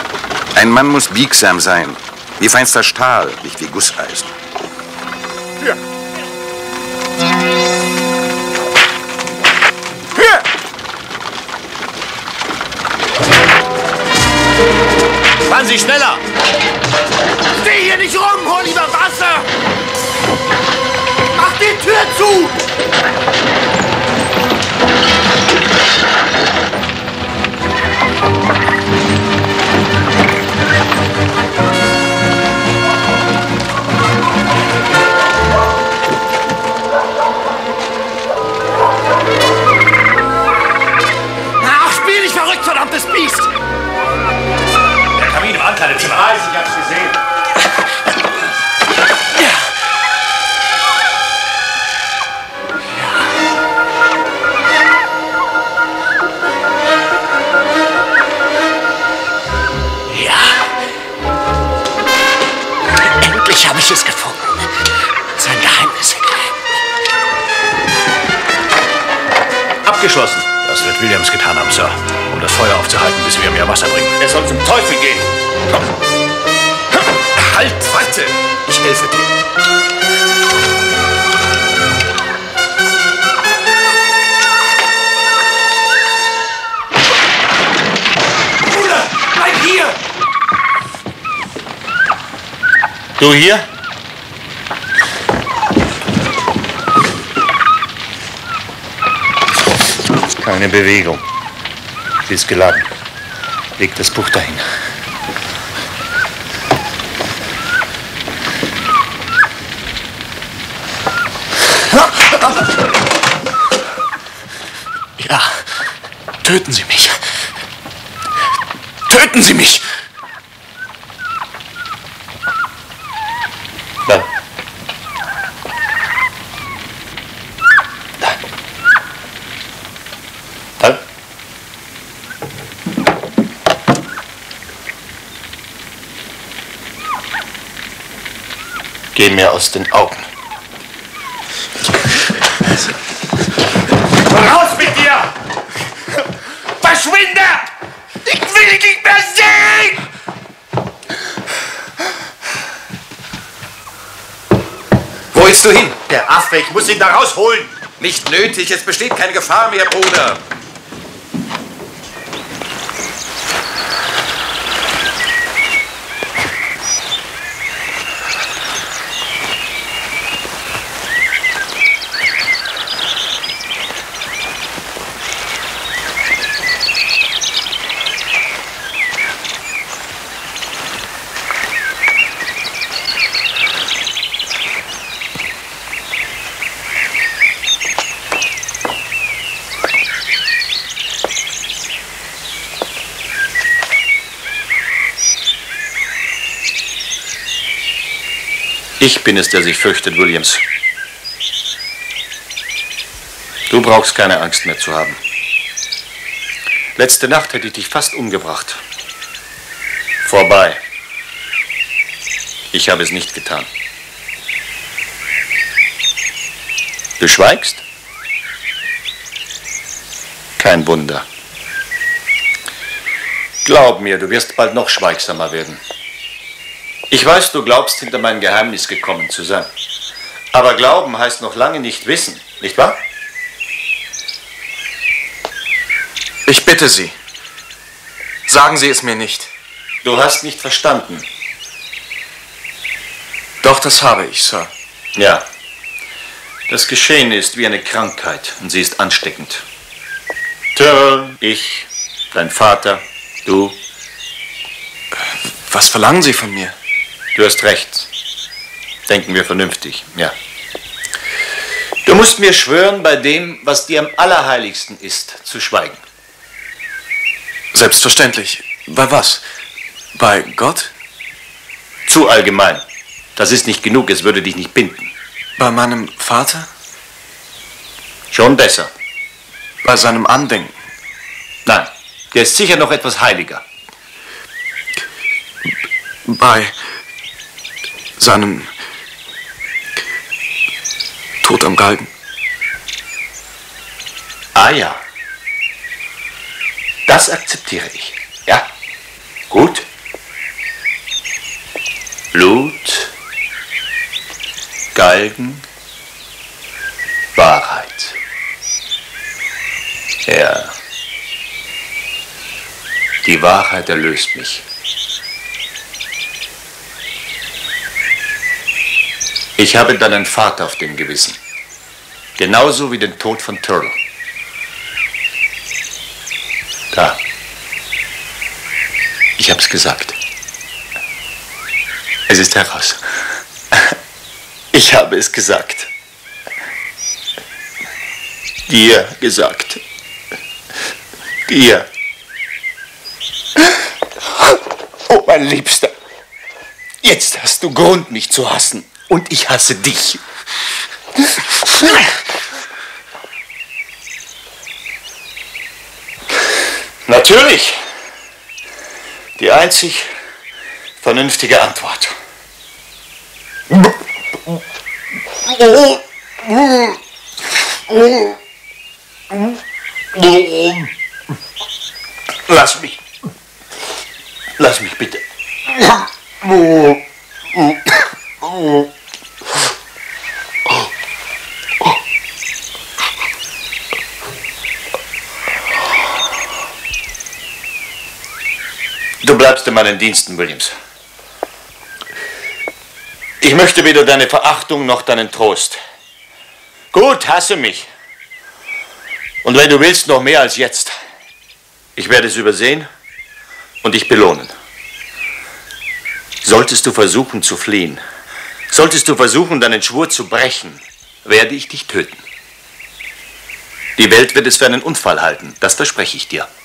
Ein Mann muss biegsam sein, wie feinster Stahl, nicht wie Gusseisen. Hier! Hier! Fahren Sie schneller! Steh hier nicht rum, hol lieber Wasser! Mach die Tür zu! Verdammtes Biest! Der Kamin im Ankleidezimmer. Weiß, ich hab's gesehen. Ja. Ja. Ja. Endlich habe ich es gefunden. Sein Geheimnis. Abgeschlossen. Das wird Williams getan haben, Sir. Um das Feuer aufzuhalten, bis wir mehr Wasser bringen. Er soll zum Teufel gehen. Komm. Halt, warte! Ich helfe dir. Bruder, bleib hier! Du hier? Keine Bewegung. Sie ist geladen. Leg das Buch dahin. Ja, töten Sie mich. Töten Sie mich! Da. Da. Da. Geh mir aus den Augen. Raus mit dir! Verschwinde! Ich will dich nicht mehr sehen! Wo willst du hin? Der Affe, ich muss ihn da rausholen! Nicht nötig, es besteht keine Gefahr mehr, Bruder. Ich bin es, der sich fürchtet, Williams. Du brauchst keine Angst mehr zu haben. Letzte Nacht hätte ich dich fast umgebracht. Vorbei. Ich habe es nicht getan. Du schweigst? Kein Wunder. Glaub mir, du wirst bald noch schweigsamer werden. Ich weiß, du glaubst, hinter mein Geheimnis gekommen zu sein. Aber glauben heißt noch lange nicht wissen, nicht wahr? Ich bitte Sie, sagen Sie es mir nicht. Du hast nicht verstanden. Doch, das habe ich, Sir. Ja. Das Geschehene ist wie eine Krankheit und sie ist ansteckend. Tyrrell, ich, dein Vater, du. Was verlangen Sie von mir? Du hast recht. Denken wir vernünftig, ja. Du musst mir schwören, bei dem, was dir am allerheiligsten ist, zu schweigen. Selbstverständlich. Bei was? Bei Gott? Zu allgemein. Das ist nicht genug, es würde dich nicht binden. Bei meinem Vater? Schon besser. Bei seinem Andenken? Nein, der ist sicher noch etwas heiliger. Bei seinem Tod am Galgen? Ah ja. Das akzeptiere ich. Ja, gut. Blut, Galgen, Wahrheit. Ja. Die Wahrheit erlöst mich. Ich habe deinen Vater auf dem Gewissen. Genauso wie den Tod von Tyrrell. Da. Ich hab's gesagt. Es ist heraus. Ich habe es gesagt. Dir gesagt. Dir. Oh, mein Liebster. Jetzt hast du Grund, mich zu hassen. Und ich hasse dich. Natürlich. Die einzig vernünftige Antwort. Lass mich. Lass mich bitte. Du bleibst in meinen Diensten, Williams. Ich möchte weder deine Verachtung noch deinen Trost. Gut, hasse mich. Und wenn du willst, noch mehr als jetzt. Ich werde es übersehen und dich belohnen. Solltest du versuchen zu fliehen, solltest du versuchen, deinen Schwur zu brechen, werde ich dich töten. Die Welt wird es für einen Unfall halten, das verspreche ich dir.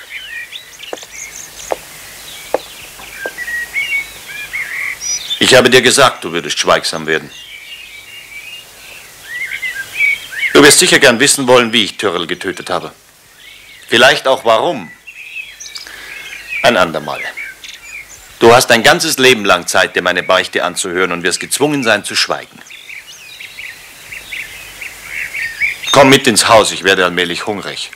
Ich habe dir gesagt, du würdest schweigsam werden. Du wirst sicher gern wissen wollen, wie ich Tyrrell getötet habe. Vielleicht auch warum. Ein andermal. Du hast ein ganzes Leben lang Zeit, dir meine Beichte anzuhören und wirst gezwungen sein, zu schweigen. Komm mit ins Haus, ich werde allmählich hungrig.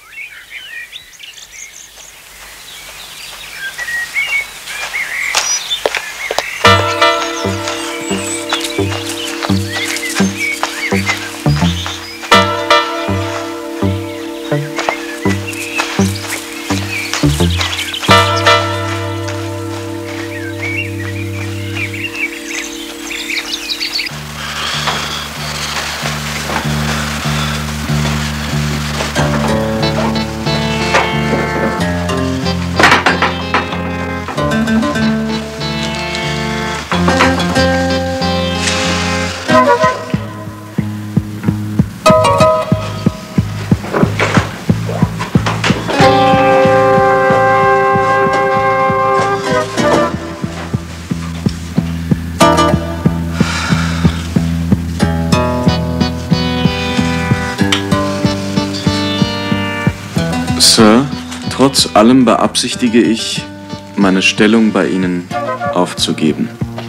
Sir, trotz allem beabsichtige ich, meine Stellung bei Ihnen aufzugeben.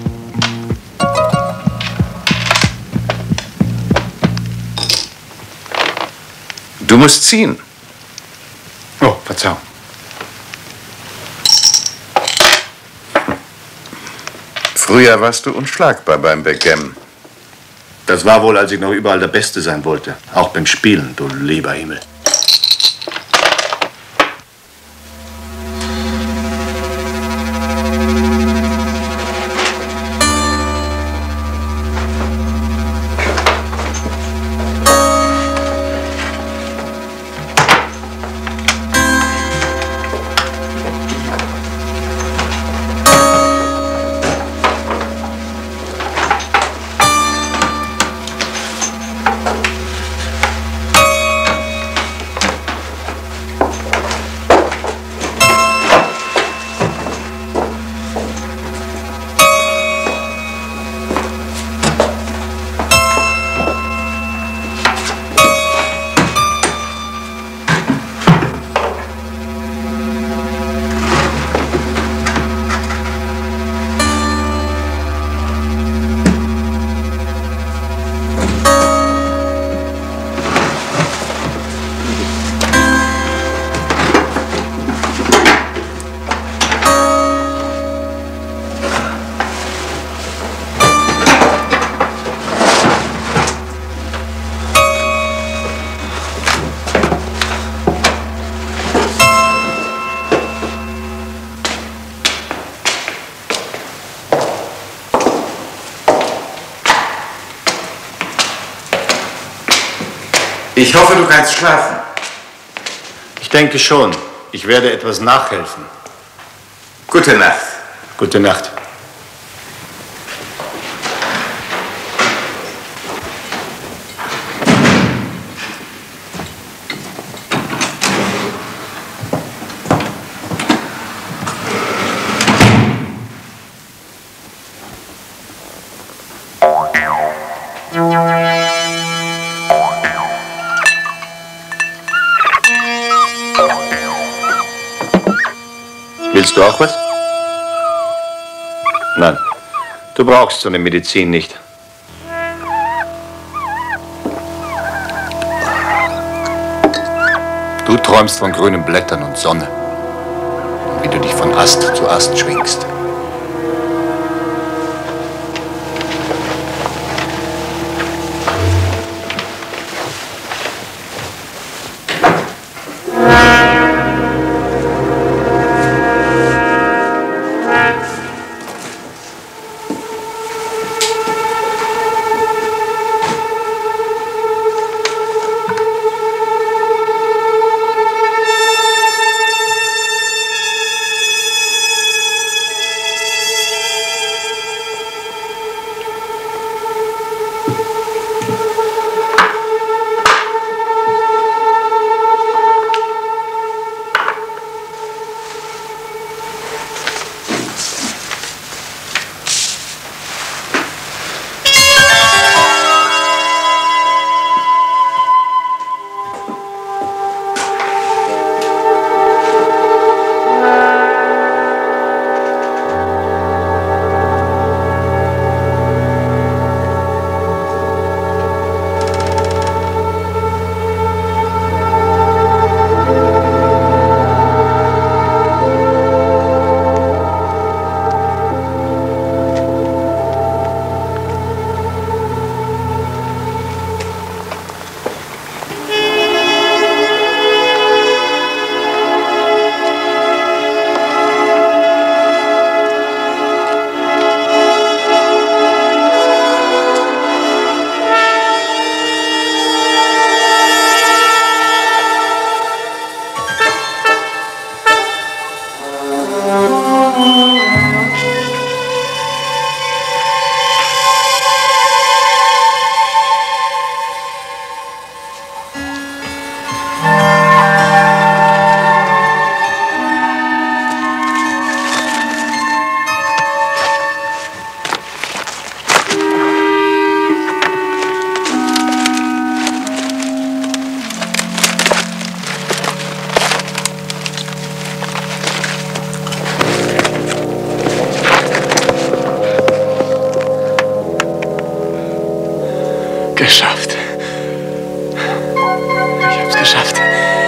Du musst ziehen. Oh, Verzeihung. Früher warst du unschlagbar beim Backgammon. Das war wohl, als ich noch überall der Beste sein wollte. Auch beim Spielen, du lieber Himmel. Ich hoffe, du kannst schlafen. Ich denke schon. Ich werde etwas nachhelfen. Gute Nacht. Gute Nacht. Willst du auch was? Nein, du brauchst so eine Medizin nicht. Du träumst von grünen Blättern und Sonne. Und wie du dich von Ast zu Ast schwingst. geschafft. Ich hab's geschafft.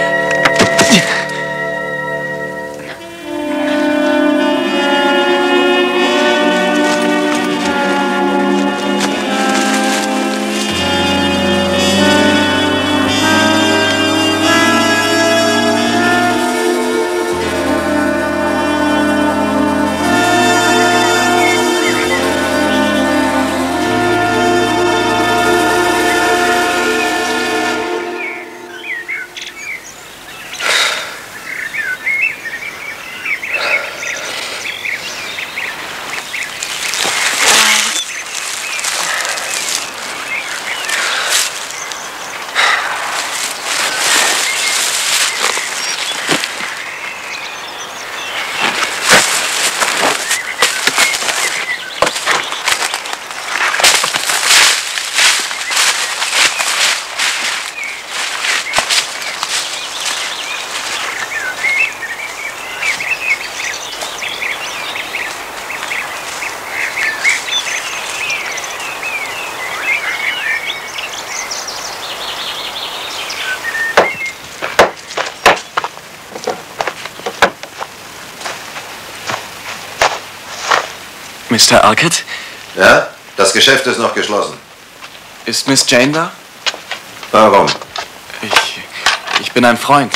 Mister Urquhart? Ja, das Geschäft ist noch geschlossen. Ist Miss Jane da? Warum? Ich, ich bin ein Freund.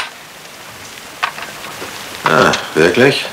Ah, wirklich?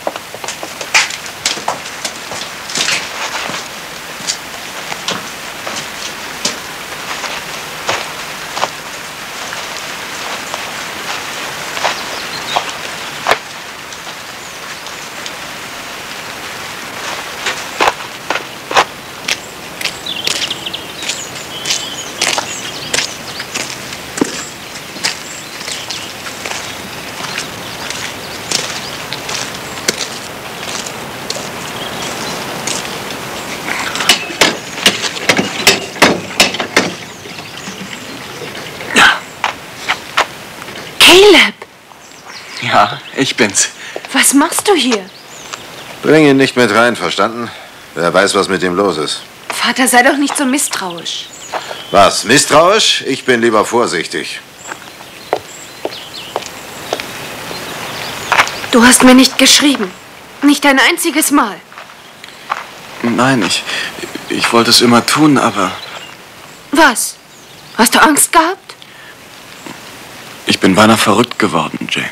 Caleb! Ja, ich bin's. Was machst du hier? Bring ihn nicht mit rein, verstanden? Wer weiß, was mit ihm los ist. Vater, sei doch nicht so misstrauisch. Was, misstrauisch? Ich bin lieber vorsichtig. Du hast mir nicht geschrieben. Nicht ein einziges Mal. Nein, ich, ich wollte es immer tun, aber Was? Hast du Angst gehabt? ich bin beinahe verrückt geworden, Jane.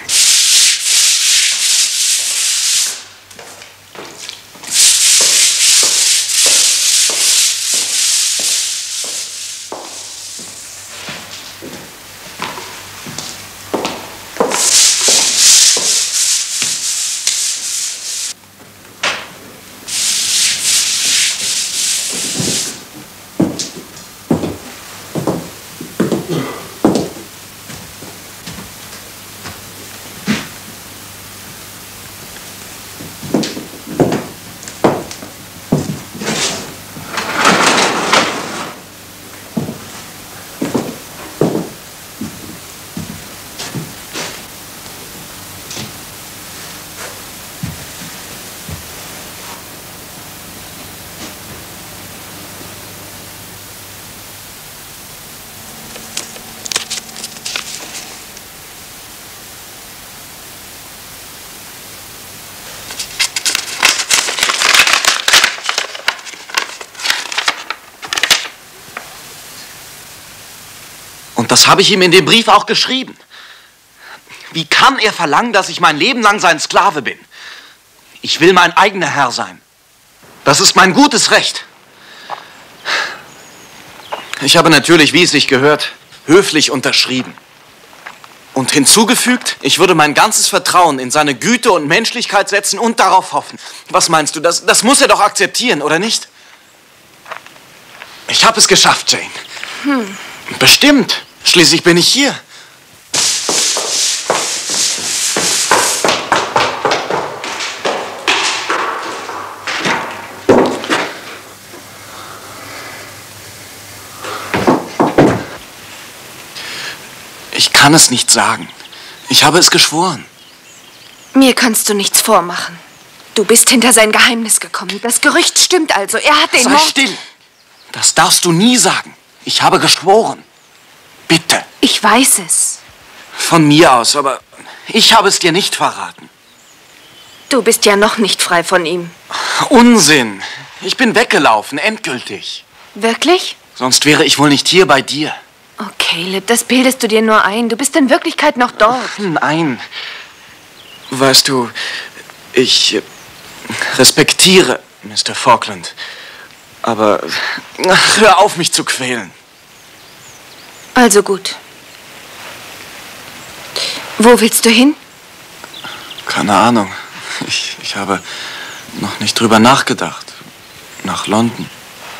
Und das habe ich ihm in dem Brief auch geschrieben. Wie kann er verlangen, dass ich mein Leben lang sein Sklave bin? Ich will mein eigener Herr sein. Das ist mein gutes Recht. Ich habe natürlich, wie es sich gehört, höflich unterschrieben. Und hinzugefügt, ich würde mein ganzes Vertrauen in seine Güte und Menschlichkeit setzen und darauf hoffen. Was meinst du, das, das muss er doch akzeptieren, oder nicht? Ich habe es geschafft, Jane. Hm. Bestimmt. Schließlich bin ich hier. Ich kann es nicht sagen. Ich habe es geschworen. Mir kannst du nichts vormachen. Du bist hinter sein Geheimnis gekommen. Das Gerücht stimmt also. Er hat den Sei Mord... still. Das darfst du nie sagen. Ich habe geschworen. Bitte. Ich weiß es. Von mir aus, aber ich habe es dir nicht verraten. Du bist ja noch nicht frei von ihm. Unsinn. Ich bin weggelaufen, endgültig. Wirklich? Sonst wäre ich wohl nicht hier bei dir. Oh, Caleb, das bildest du dir nur ein. Du bist in Wirklichkeit noch dort. Nein. Weißt du, ich respektiere Mister Falkland. Aber ach, hör auf, mich zu quälen. Also gut. Wo willst du hin? Keine Ahnung. Ich, ich habe noch nicht drüber nachgedacht. Nach London.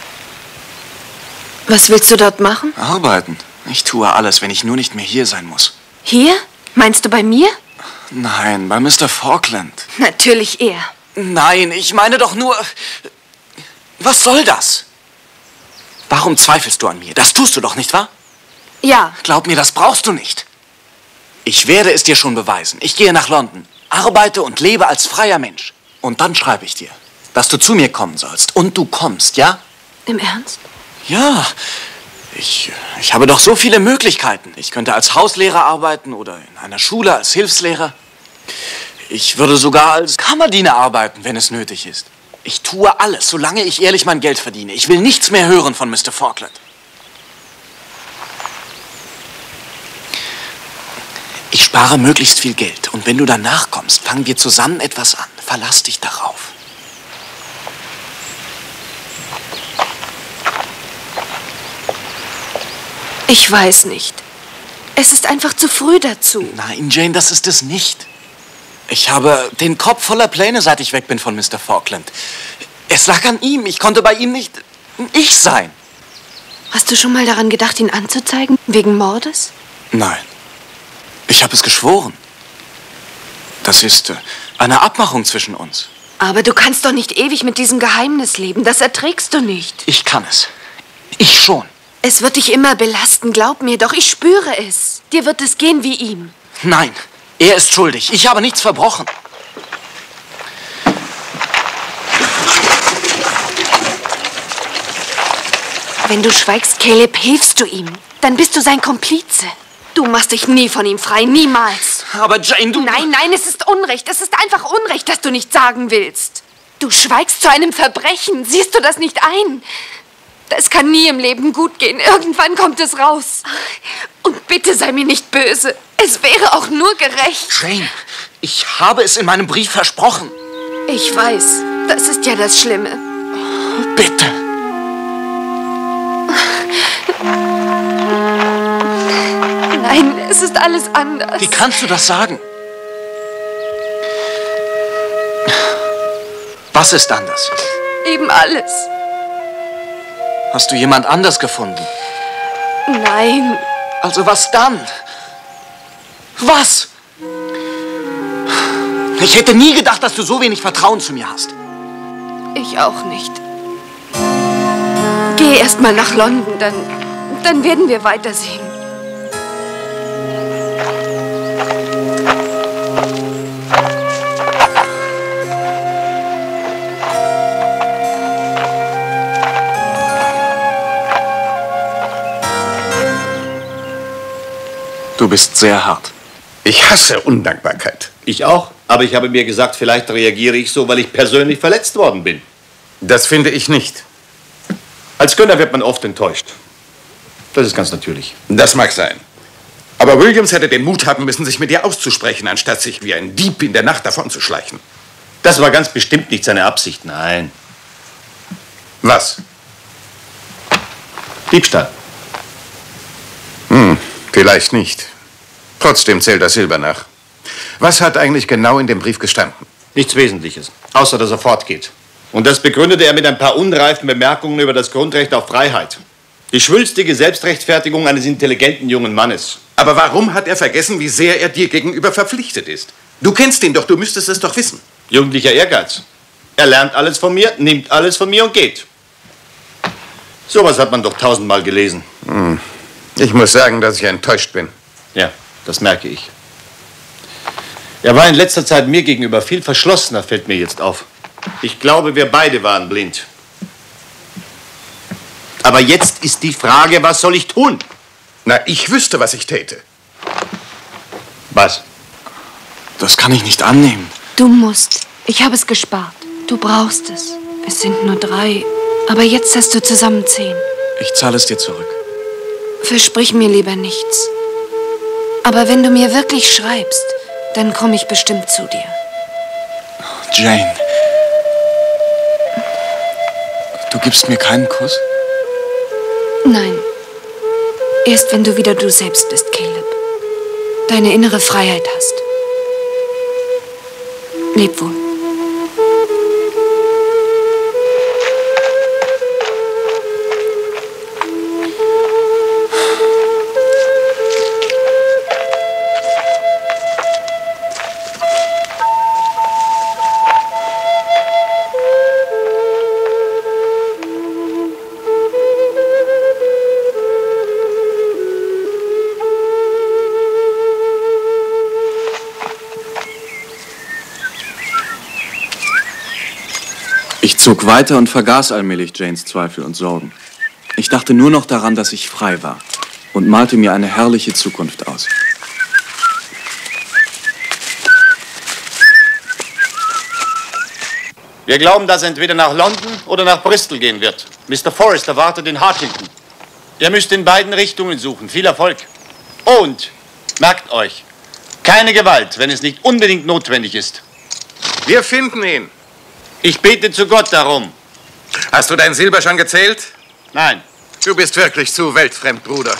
Was willst du dort machen? Arbeiten. Ich tue alles, wenn ich nur nicht mehr hier sein muss. Hier? Meinst du bei mir? Nein, bei Mister Falkland. Natürlich er. Nein, ich meine doch nur... Was soll das? Warum zweifelst du an mir? Das tust du doch, nicht wahr? Ja. Glaub mir, das brauchst du nicht. Ich werde es dir schon beweisen. Ich gehe nach London, arbeite und lebe als freier Mensch. Und dann schreibe ich dir, dass du zu mir kommen sollst. Und du kommst, ja? Im Ernst? Ja. Ich, ich habe doch so viele Möglichkeiten. Ich könnte als Hauslehrer arbeiten oder in einer Schule als Hilfslehrer. Ich würde sogar als Kammerdiener arbeiten, wenn es nötig ist. Ich tue alles, solange ich ehrlich mein Geld verdiene. Ich will nichts mehr hören von Mister Falkland. Ich spare möglichst viel Geld. Und wenn du danach kommst, fangen wir zusammen etwas an. Verlass dich darauf. Ich weiß nicht. Es ist einfach zu früh dazu. Nein, Jane, das ist es nicht. Ich habe den Kopf voller Pläne, seit ich weg bin von Mister Falkland. Es lag an ihm. Ich konnte bei ihm nicht ich sein. Hast du schon mal daran gedacht, ihn anzuzeigen? Wegen Mordes? Nein. Ich habe es geschworen. Das ist äh, eine Abmachung zwischen uns. Aber du kannst doch nicht ewig mit diesem Geheimnis leben. Das erträgst du nicht. Ich kann es. Ich schon. Es wird dich immer belasten, glaub mir doch. Ich spüre es. Dir wird es gehen wie ihm. Nein, er ist schuldig. Ich habe nichts verbrochen. Wenn du schweigst, Caleb, hilfst du ihm. Dann bist du sein Komplize. Du machst dich nie von ihm frei, niemals. Aber Jane, du... Nein, nein, es ist Unrecht. Es ist einfach Unrecht, dass du nichts sagen willst. Du schweigst zu einem Verbrechen. Siehst du das nicht ein? Das kann nie im Leben gut gehen. Irgendwann kommt es raus. Und bitte sei mir nicht böse. Es wäre auch nur gerecht. Jane, ich habe es in meinem Brief versprochen. Ich weiß. Das ist ja das Schlimme. Bitte. Nein, es ist alles anders. Wie kannst du das sagen? Was ist anders? Eben alles. Hast du jemand anders gefunden? Nein. Also was dann? Was? Ich hätte nie gedacht, dass du so wenig Vertrauen zu mir hast. Ich auch nicht. Geh erst mal nach London, dann, dann werden wir weitersehen. Du bist sehr hart. Ich hasse Undankbarkeit. Ich auch. Aber ich habe mir gesagt, vielleicht reagiere ich so, weil ich persönlich verletzt worden bin. Das finde ich nicht. Als Gönner wird man oft enttäuscht. Das ist ganz natürlich. Das mag sein. Aber Williams hätte den Mut haben müssen, sich mit dir auszusprechen, anstatt sich wie ein Dieb in der Nacht davonzuschleichen. Das war ganz bestimmt nicht seine Absicht, nein. Was? Diebstahl. Hm, vielleicht nicht. Trotzdem zählt das Silber nach. Was hat eigentlich genau in dem Brief gestanden? Nichts Wesentliches, außer dass er fortgeht. Und das begründete er mit ein paar unreifen Bemerkungen über das Grundrecht auf Freiheit. Die schwülstige Selbstrechtfertigung eines intelligenten jungen Mannes. Aber warum hat er vergessen, wie sehr er dir gegenüber verpflichtet ist? Du kennst ihn doch, du müsstest es doch wissen. Jugendlicher Ehrgeiz. Er lernt alles von mir, nimmt alles von mir und geht. Sowas hat man doch tausendmal gelesen. Hm. Ich muss sagen, dass ich enttäuscht bin. Ja, das merke ich. Er war in letzter Zeit mir gegenüber viel verschlossener, fällt mir jetzt auf. Ich glaube, wir beide waren blind. Aber jetzt ist die Frage, was soll ich tun? Na, ich wüsste, was ich täte. Was? Das kann ich nicht annehmen. Du musst. Ich habe es gespart. Du brauchst es. Es sind nur drei. Aber jetzt hast du zusammen zehn. Ich zahle es dir zurück. Versprich mir lieber nichts. Aber wenn du mir wirklich schreibst, dann komme ich bestimmt zu dir. Jane. Du gibst mir keinen Kuss? Nein. Erst wenn du wieder du selbst bist, Caleb. Deine innere Freiheit hast. Leb wohl. Ich zog weiter und vergaß allmählich Janes Zweifel und Sorgen. Ich dachte nur noch daran, dass ich frei war und malte mir eine herrliche Zukunft aus. Wir glauben, dass er entweder nach London oder nach Bristol gehen wird. Mister Forrester wartet in Hartington. Ihr müsst in beiden Richtungen suchen. Viel Erfolg. Und, merkt euch, keine Gewalt, wenn es nicht unbedingt notwendig ist. Wir finden ihn. Ich bete zu Gott darum. Hast du dein Silber schon gezählt? Nein. Du bist wirklich zu weltfremd, Bruder.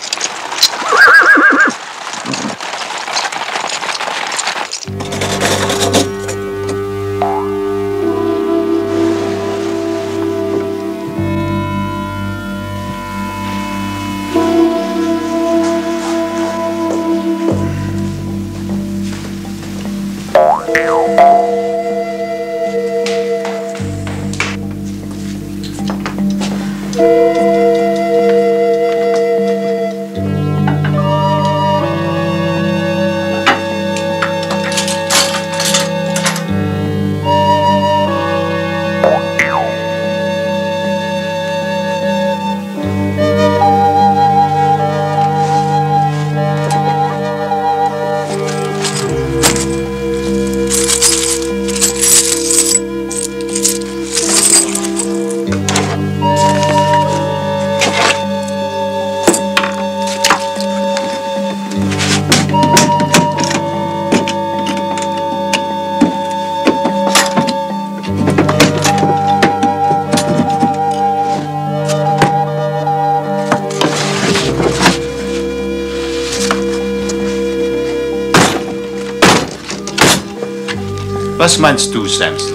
Was meinst du, Samson?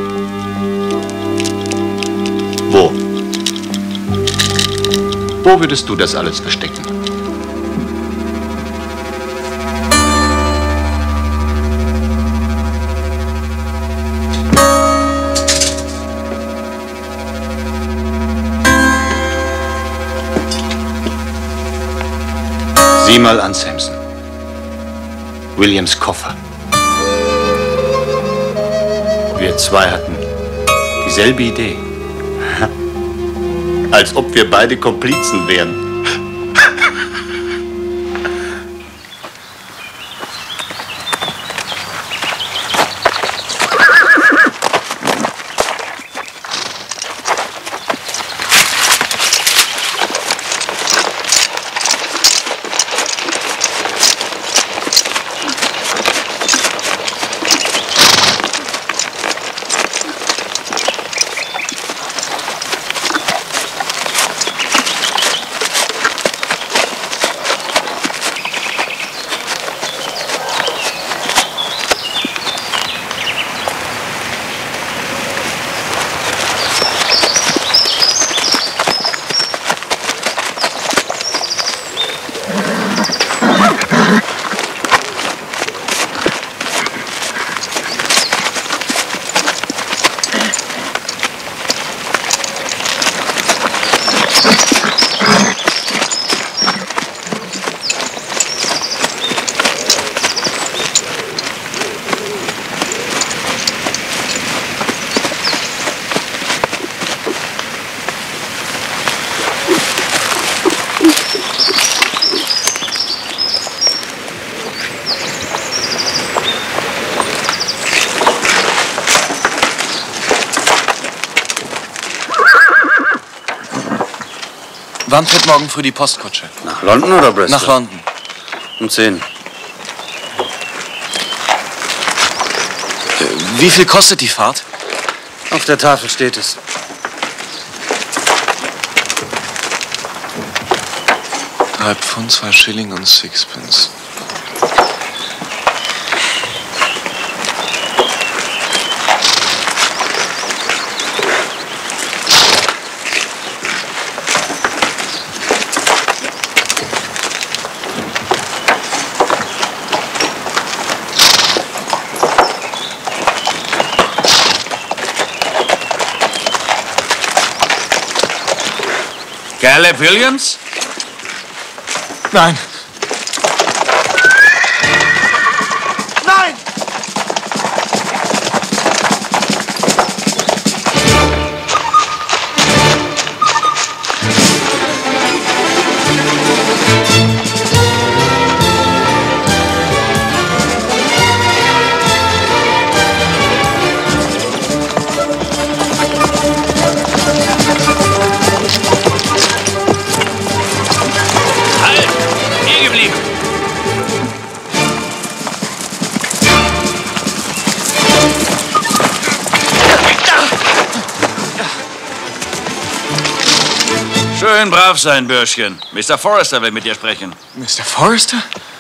Wo? Wo würdest du das alles verstecken? Sieh mal an, Samson. Williams Koffer. Wir zwei hatten dieselbe Idee. Als ob wir beide Komplizen wären. Wann fährt morgen früh die Postkutsche? Nach London oder Bristol? Nach London. Um zehn. Äh, wie viel kostet die Fahrt? Auf der Tafel steht es. Drei Pfund, zwei Schilling und Sixpence. Caleb Williams? Nein. Nein! Schön brav sein, Bürschchen. Mister Forrester will mit dir sprechen. Mister Forrester?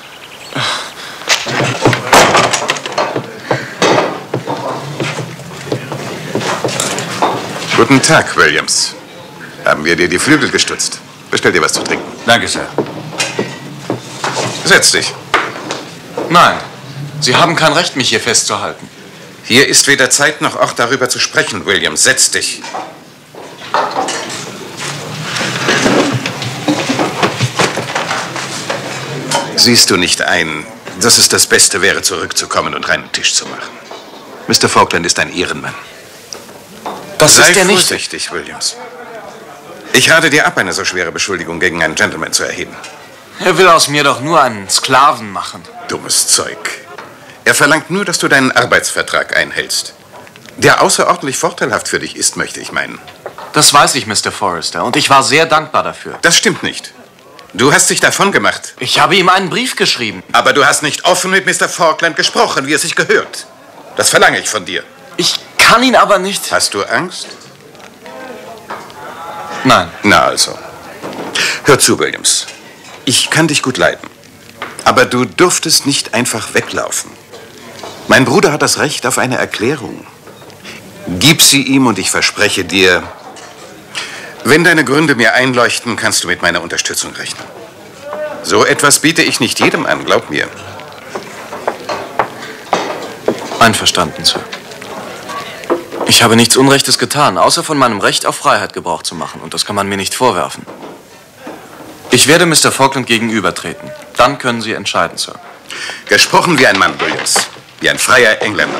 Guten Tag, Williams. Haben wir dir die Flügel gestutzt? Bestell dir was zu trinken. Danke, Sir. Setz dich. Nein. Sie haben kein Recht, mich hier festzuhalten. Hier ist weder Zeit noch Ort, darüber zu sprechen, Williams. Setz dich. Siehst du nicht ein, dass es das Beste wäre, zurückzukommen und reinen Tisch zu machen? Mister Falkland ist ein Ehrenmann. Das Sei ist er nicht. vorsichtig, Williams. Ich rate dir ab, eine so schwere Beschuldigung gegen einen Gentleman zu erheben. Er will aus mir doch nur einen Sklaven machen. Dummes Zeug. Er verlangt nur, dass du deinen Arbeitsvertrag einhältst. Der außerordentlich vorteilhaft für dich ist, möchte ich meinen. Das weiß ich, Mister Forrester, und ich war sehr dankbar dafür. Das stimmt nicht. Du hast dich davon gemacht. Ich habe ihm einen Brief geschrieben. Aber du hast nicht offen mit Mister Falkland gesprochen, wie es sich gehört. Das verlange ich von dir. Ich kann ihn aber nicht... Hast du Angst? Nein. Na also. Hör zu, Williams. Ich kann dich gut leiden. Aber du dürftest nicht einfach weglaufen. Mein Bruder hat das Recht auf eine Erklärung. Gib sie ihm und ich verspreche dir, wenn deine Gründe mir einleuchten, kannst du mit meiner Unterstützung rechnen. So etwas biete ich nicht jedem an, glaub mir. Einverstanden, Sir. Ich habe nichts Unrechtes getan, außer von meinem Recht auf Freiheit Gebrauch zu machen. Und das kann man mir nicht vorwerfen. Ich werde Mister Falkland gegenübertreten. Dann können Sie entscheiden, Sir. Gesprochen wie ein Mann, Williams. Wie ein freier Engländer.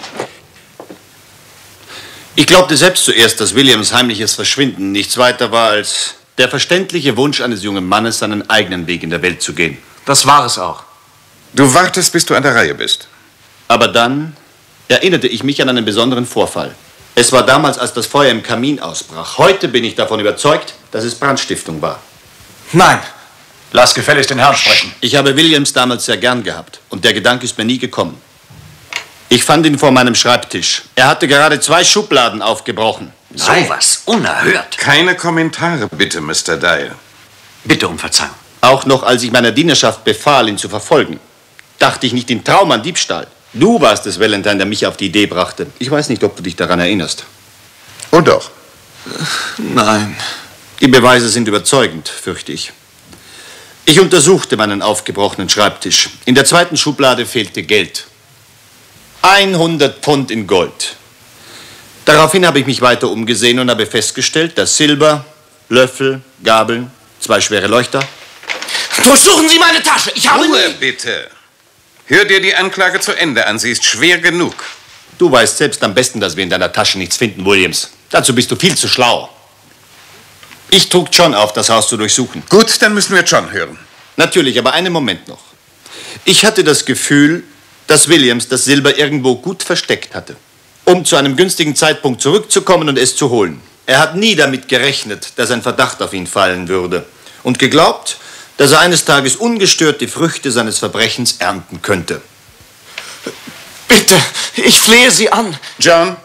Ich glaubte selbst zuerst, dass Williams heimliches Verschwinden nichts weiter war als der verständliche Wunsch eines jungen Mannes, seinen eigenen Weg in der Welt zu gehen. Das war es auch. Du wartest, bis du an der Reihe bist. Aber dann erinnerte ich mich an einen besonderen Vorfall. Es war damals, als das Feuer im Kamin ausbrach. Heute bin ich davon überzeugt, dass es Brandstiftung war. Nein. Lass gefälligst den Herrn sprechen. Ich habe Williams damals sehr gern gehabt und der Gedanke ist mir nie gekommen. Ich fand ihn vor meinem Schreibtisch. Er hatte gerade zwei Schubladen aufgebrochen. So was unerhört. Keine Kommentare, bitte, Mister Dial. Bitte um Verzeihung. Auch noch, als ich meiner Dienerschaft befahl, ihn zu verfolgen, dachte ich nicht in Traum an Diebstahl. Du warst es, Valentine, der mich auf die Idee brachte. Ich weiß nicht, ob du dich daran erinnerst. Oh doch. Nein. Die Beweise sind überzeugend, fürchte ich. Ich untersuchte meinen aufgebrochenen Schreibtisch. In der zweiten Schublade fehlte Geld. hundert Pfund in Gold. Daraufhin habe ich mich weiter umgesehen und habe festgestellt, dass Silber, Löffel, Gabeln, zwei schwere Leuchter... Durchsuchen Sie meine Tasche! Ich habe Ruhe, nie... bitte. Hör dir die Anklage zu Ende an. Sie ist schwer genug. Du weißt selbst am besten, dass wir in deiner Tasche nichts finden, Williams. Dazu bist du viel zu schlau. Ich trug John auf, das Haus zu durchsuchen. Gut, dann müssen wir John hören. Natürlich, aber einen Moment noch. Ich hatte das Gefühl, dass Williams das Silber irgendwo gut versteckt hatte, um zu einem günstigen Zeitpunkt zurückzukommen und es zu holen. Er hat nie damit gerechnet, dass ein Verdacht auf ihn fallen würde. und geglaubt, dass er eines Tages ungestört die Früchte seines Verbrechens ernten könnte. Bitte, ich flehe Sie an. John?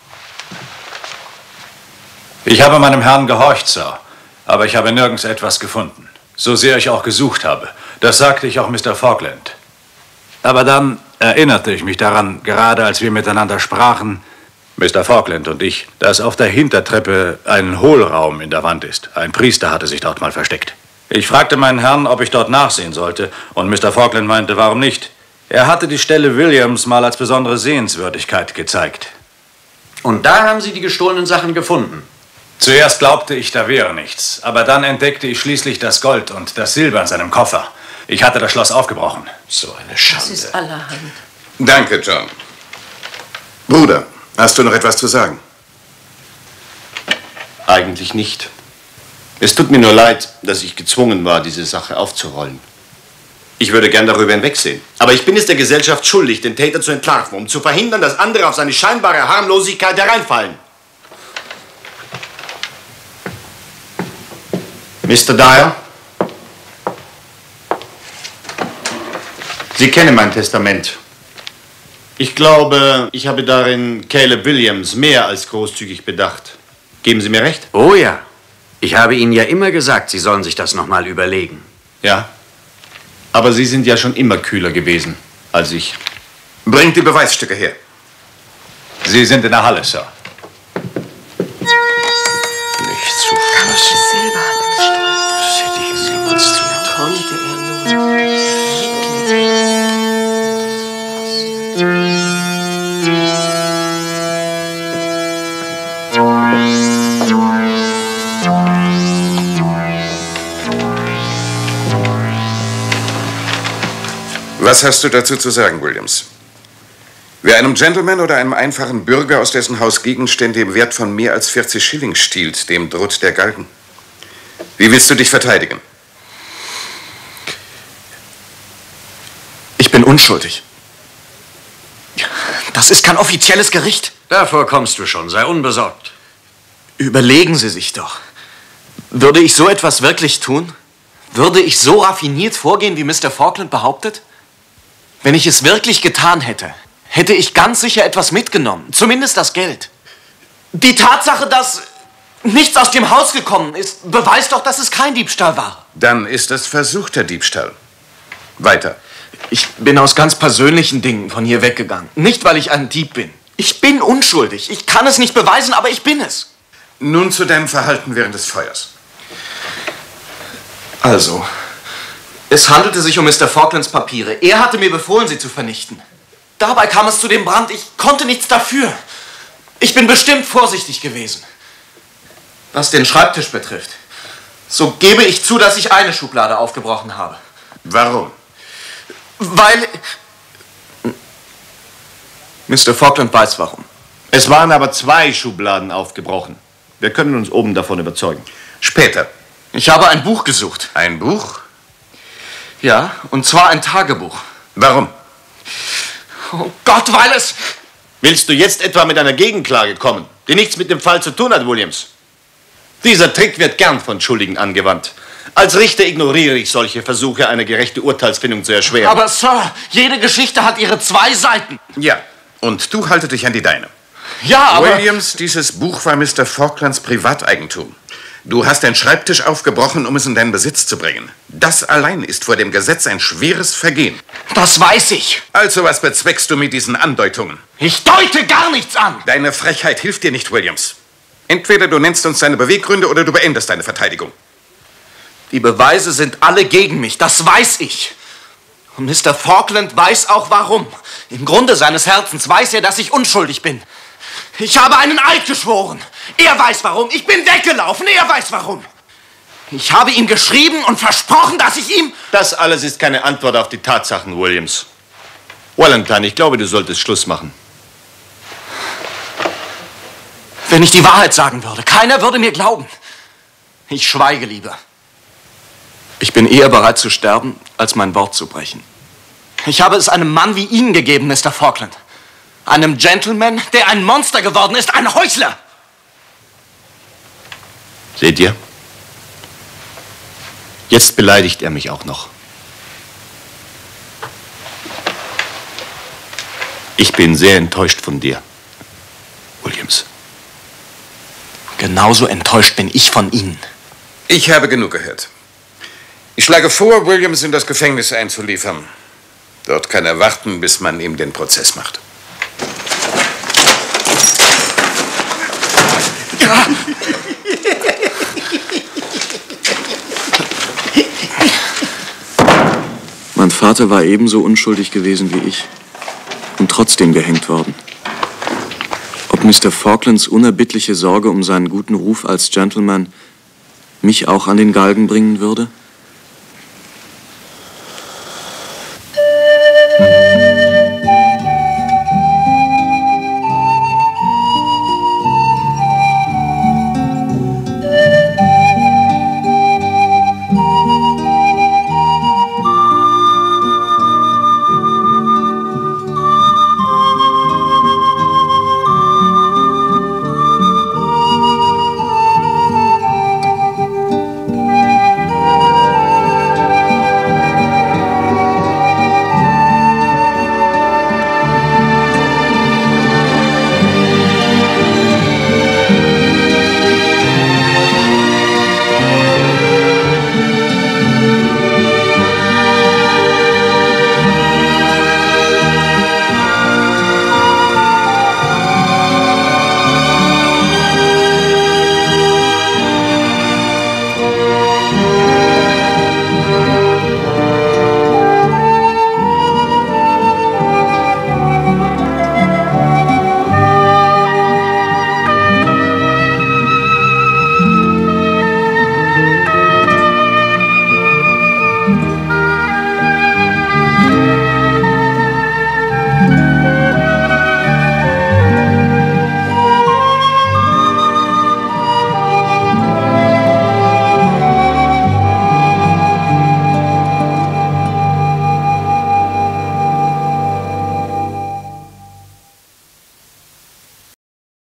Ich habe meinem Herrn gehorcht, Sir, aber ich habe nirgends etwas gefunden. So sehr ich auch gesucht habe. Das sagte ich auch Mister Falkland. Aber dann erinnerte ich mich daran, gerade als wir miteinander sprachen, Mister Falkland und ich, dass auf der Hintertreppe ein Hohlraum in der Wand ist. Ein Priester hatte sich dort mal versteckt. Ich fragte meinen Herrn, ob ich dort nachsehen sollte, und Mister Falkland meinte, warum nicht? Er hatte die Stelle Williams mal als besondere Sehenswürdigkeit gezeigt. Und da haben Sie die gestohlenen Sachen gefunden? Zuerst glaubte ich, da wäre nichts. Aber dann entdeckte ich schließlich das Gold und das Silber in seinem Koffer. Ich hatte das Schloss aufgebrochen. So eine Schande. Das ist allerhand. Danke, John. Bruder, hast du noch etwas zu sagen? Eigentlich nicht. Es tut mir nur leid, dass ich gezwungen war, diese Sache aufzurollen. Ich würde gern darüber hinwegsehen. Aber ich bin es der Gesellschaft schuldig, den Täter zu entlarven, um zu verhindern, dass andere auf seine scheinbare Harmlosigkeit hereinfallen. Mister Dyer? Sie kennen mein Testament. Ich glaube, ich habe darin Caleb Williams mehr als großzügig bedacht. Geben Sie mir recht? Oh ja. Ich habe Ihnen ja immer gesagt, Sie sollen sich das nochmal überlegen. Ja. Aber Sie sind ja schon immer kühler gewesen als ich. Bringt die Beweisstücke her. Sie sind in der Halle, Sir. Nicht zu fassen. Silber hat er gestohlen. Das hätte ich niemals zu tun. Konnte er nur. Was hast du dazu zu sagen, Williams? Wer einem Gentleman oder einem einfachen Bürger aus dessen Haus Gegenstände im Wert von mehr als vierzig Schilling stiehlt, dem droht der Galgen. Wie willst du dich verteidigen? Ich bin unschuldig. Das ist kein offizielles Gericht. Davor kommst du schon, sei unbesorgt. Überlegen Sie sich doch. Würde ich so etwas wirklich tun? Würde ich so raffiniert vorgehen, wie Mister Falkland behauptet? Wenn ich es wirklich getan hätte, hätte ich ganz sicher etwas mitgenommen. Zumindest das Geld. Die Tatsache, dass nichts aus dem Haus gekommen ist, beweist doch, dass es kein Diebstahl war. Dann ist es versuchter Diebstahl. Weiter. Ich bin aus ganz persönlichen Dingen von hier weggegangen. Nicht, weil ich ein Dieb bin. Ich bin unschuldig. Ich kann es nicht beweisen, aber ich bin es. Nun zu deinem Verhalten während des Feuers. Also, es handelte sich um Mister Falklands Papiere. Er hatte mir befohlen, sie zu vernichten. Dabei kam es zu dem Brand. Ich konnte nichts dafür. Ich bin bestimmt vorsichtig gewesen. Was den Schreibtisch betrifft, so gebe ich zu, dass ich eine Schublade aufgebrochen habe. Warum? Weil Mister Falkland weiß warum. Es waren aber zwei Schubladen aufgebrochen. Wir können uns oben davon überzeugen. Später. Ich habe ein Buch gesucht. Ein Buch? Ja, und zwar ein Tagebuch. Warum? Oh Gott, weil es... Willst du jetzt etwa mit einer Gegenklage kommen, die nichts mit dem Fall zu tun hat, Williams? Dieser Trick wird gern von Schuldigen angewandt. Als Richter ignoriere ich solche Versuche, eine gerechte Urteilsfindung zu erschweren. Aber Sir, jede Geschichte hat ihre zwei Seiten. Ja, und du halte dich an die deine. Ja, aber... Williams, dieses Buch war Mister Falklands Privateigentum. Du hast den Schreibtisch aufgebrochen, um es in deinen Besitz zu bringen. Das allein ist vor dem Gesetz ein schweres Vergehen. Das weiß ich. Also was bezweckst du mit diesen Andeutungen? Ich deute gar nichts an. Deine Frechheit hilft dir nicht, Williams. Entweder du nennst uns deine Beweggründe oder du beendest deine Verteidigung. Die Beweise sind alle gegen mich, das weiß ich. Und Mister Falkland weiß auch warum. Im Grunde seines Herzens weiß er, dass ich unschuldig bin. Ich habe einen Eid geschworen. Er weiß warum. Ich bin weggelaufen. Er weiß warum. Ich habe ihm geschrieben und versprochen, dass ich ihm... Das alles ist keine Antwort auf die Tatsachen, Williams. Valentine, ich glaube, du solltest Schluss machen. Wenn ich die Wahrheit sagen würde, keiner würde mir glauben. Ich schweige lieber. Ich bin eher bereit zu sterben, als mein Wort zu brechen. Ich habe es einem Mann wie Ihnen gegeben, Mister Falkland. Einem Gentleman, der ein Monster geworden ist, ein Heuchler. Seht ihr? Jetzt beleidigt er mich auch noch. Ich bin sehr enttäuscht von dir, Williams. Genauso enttäuscht bin ich von Ihnen. Ich habe genug gehört. Ich schlage vor, Williams in das Gefängnis einzuliefern. Dort kann er warten, bis man ihm den Prozess macht. Ja. Mein Vater war ebenso unschuldig gewesen wie ich und trotzdem gehängt worden. Ob Mister Falklands unerbittliche Sorge um seinen guten Ruf als Gentleman mich auch an den Galgen bringen würde?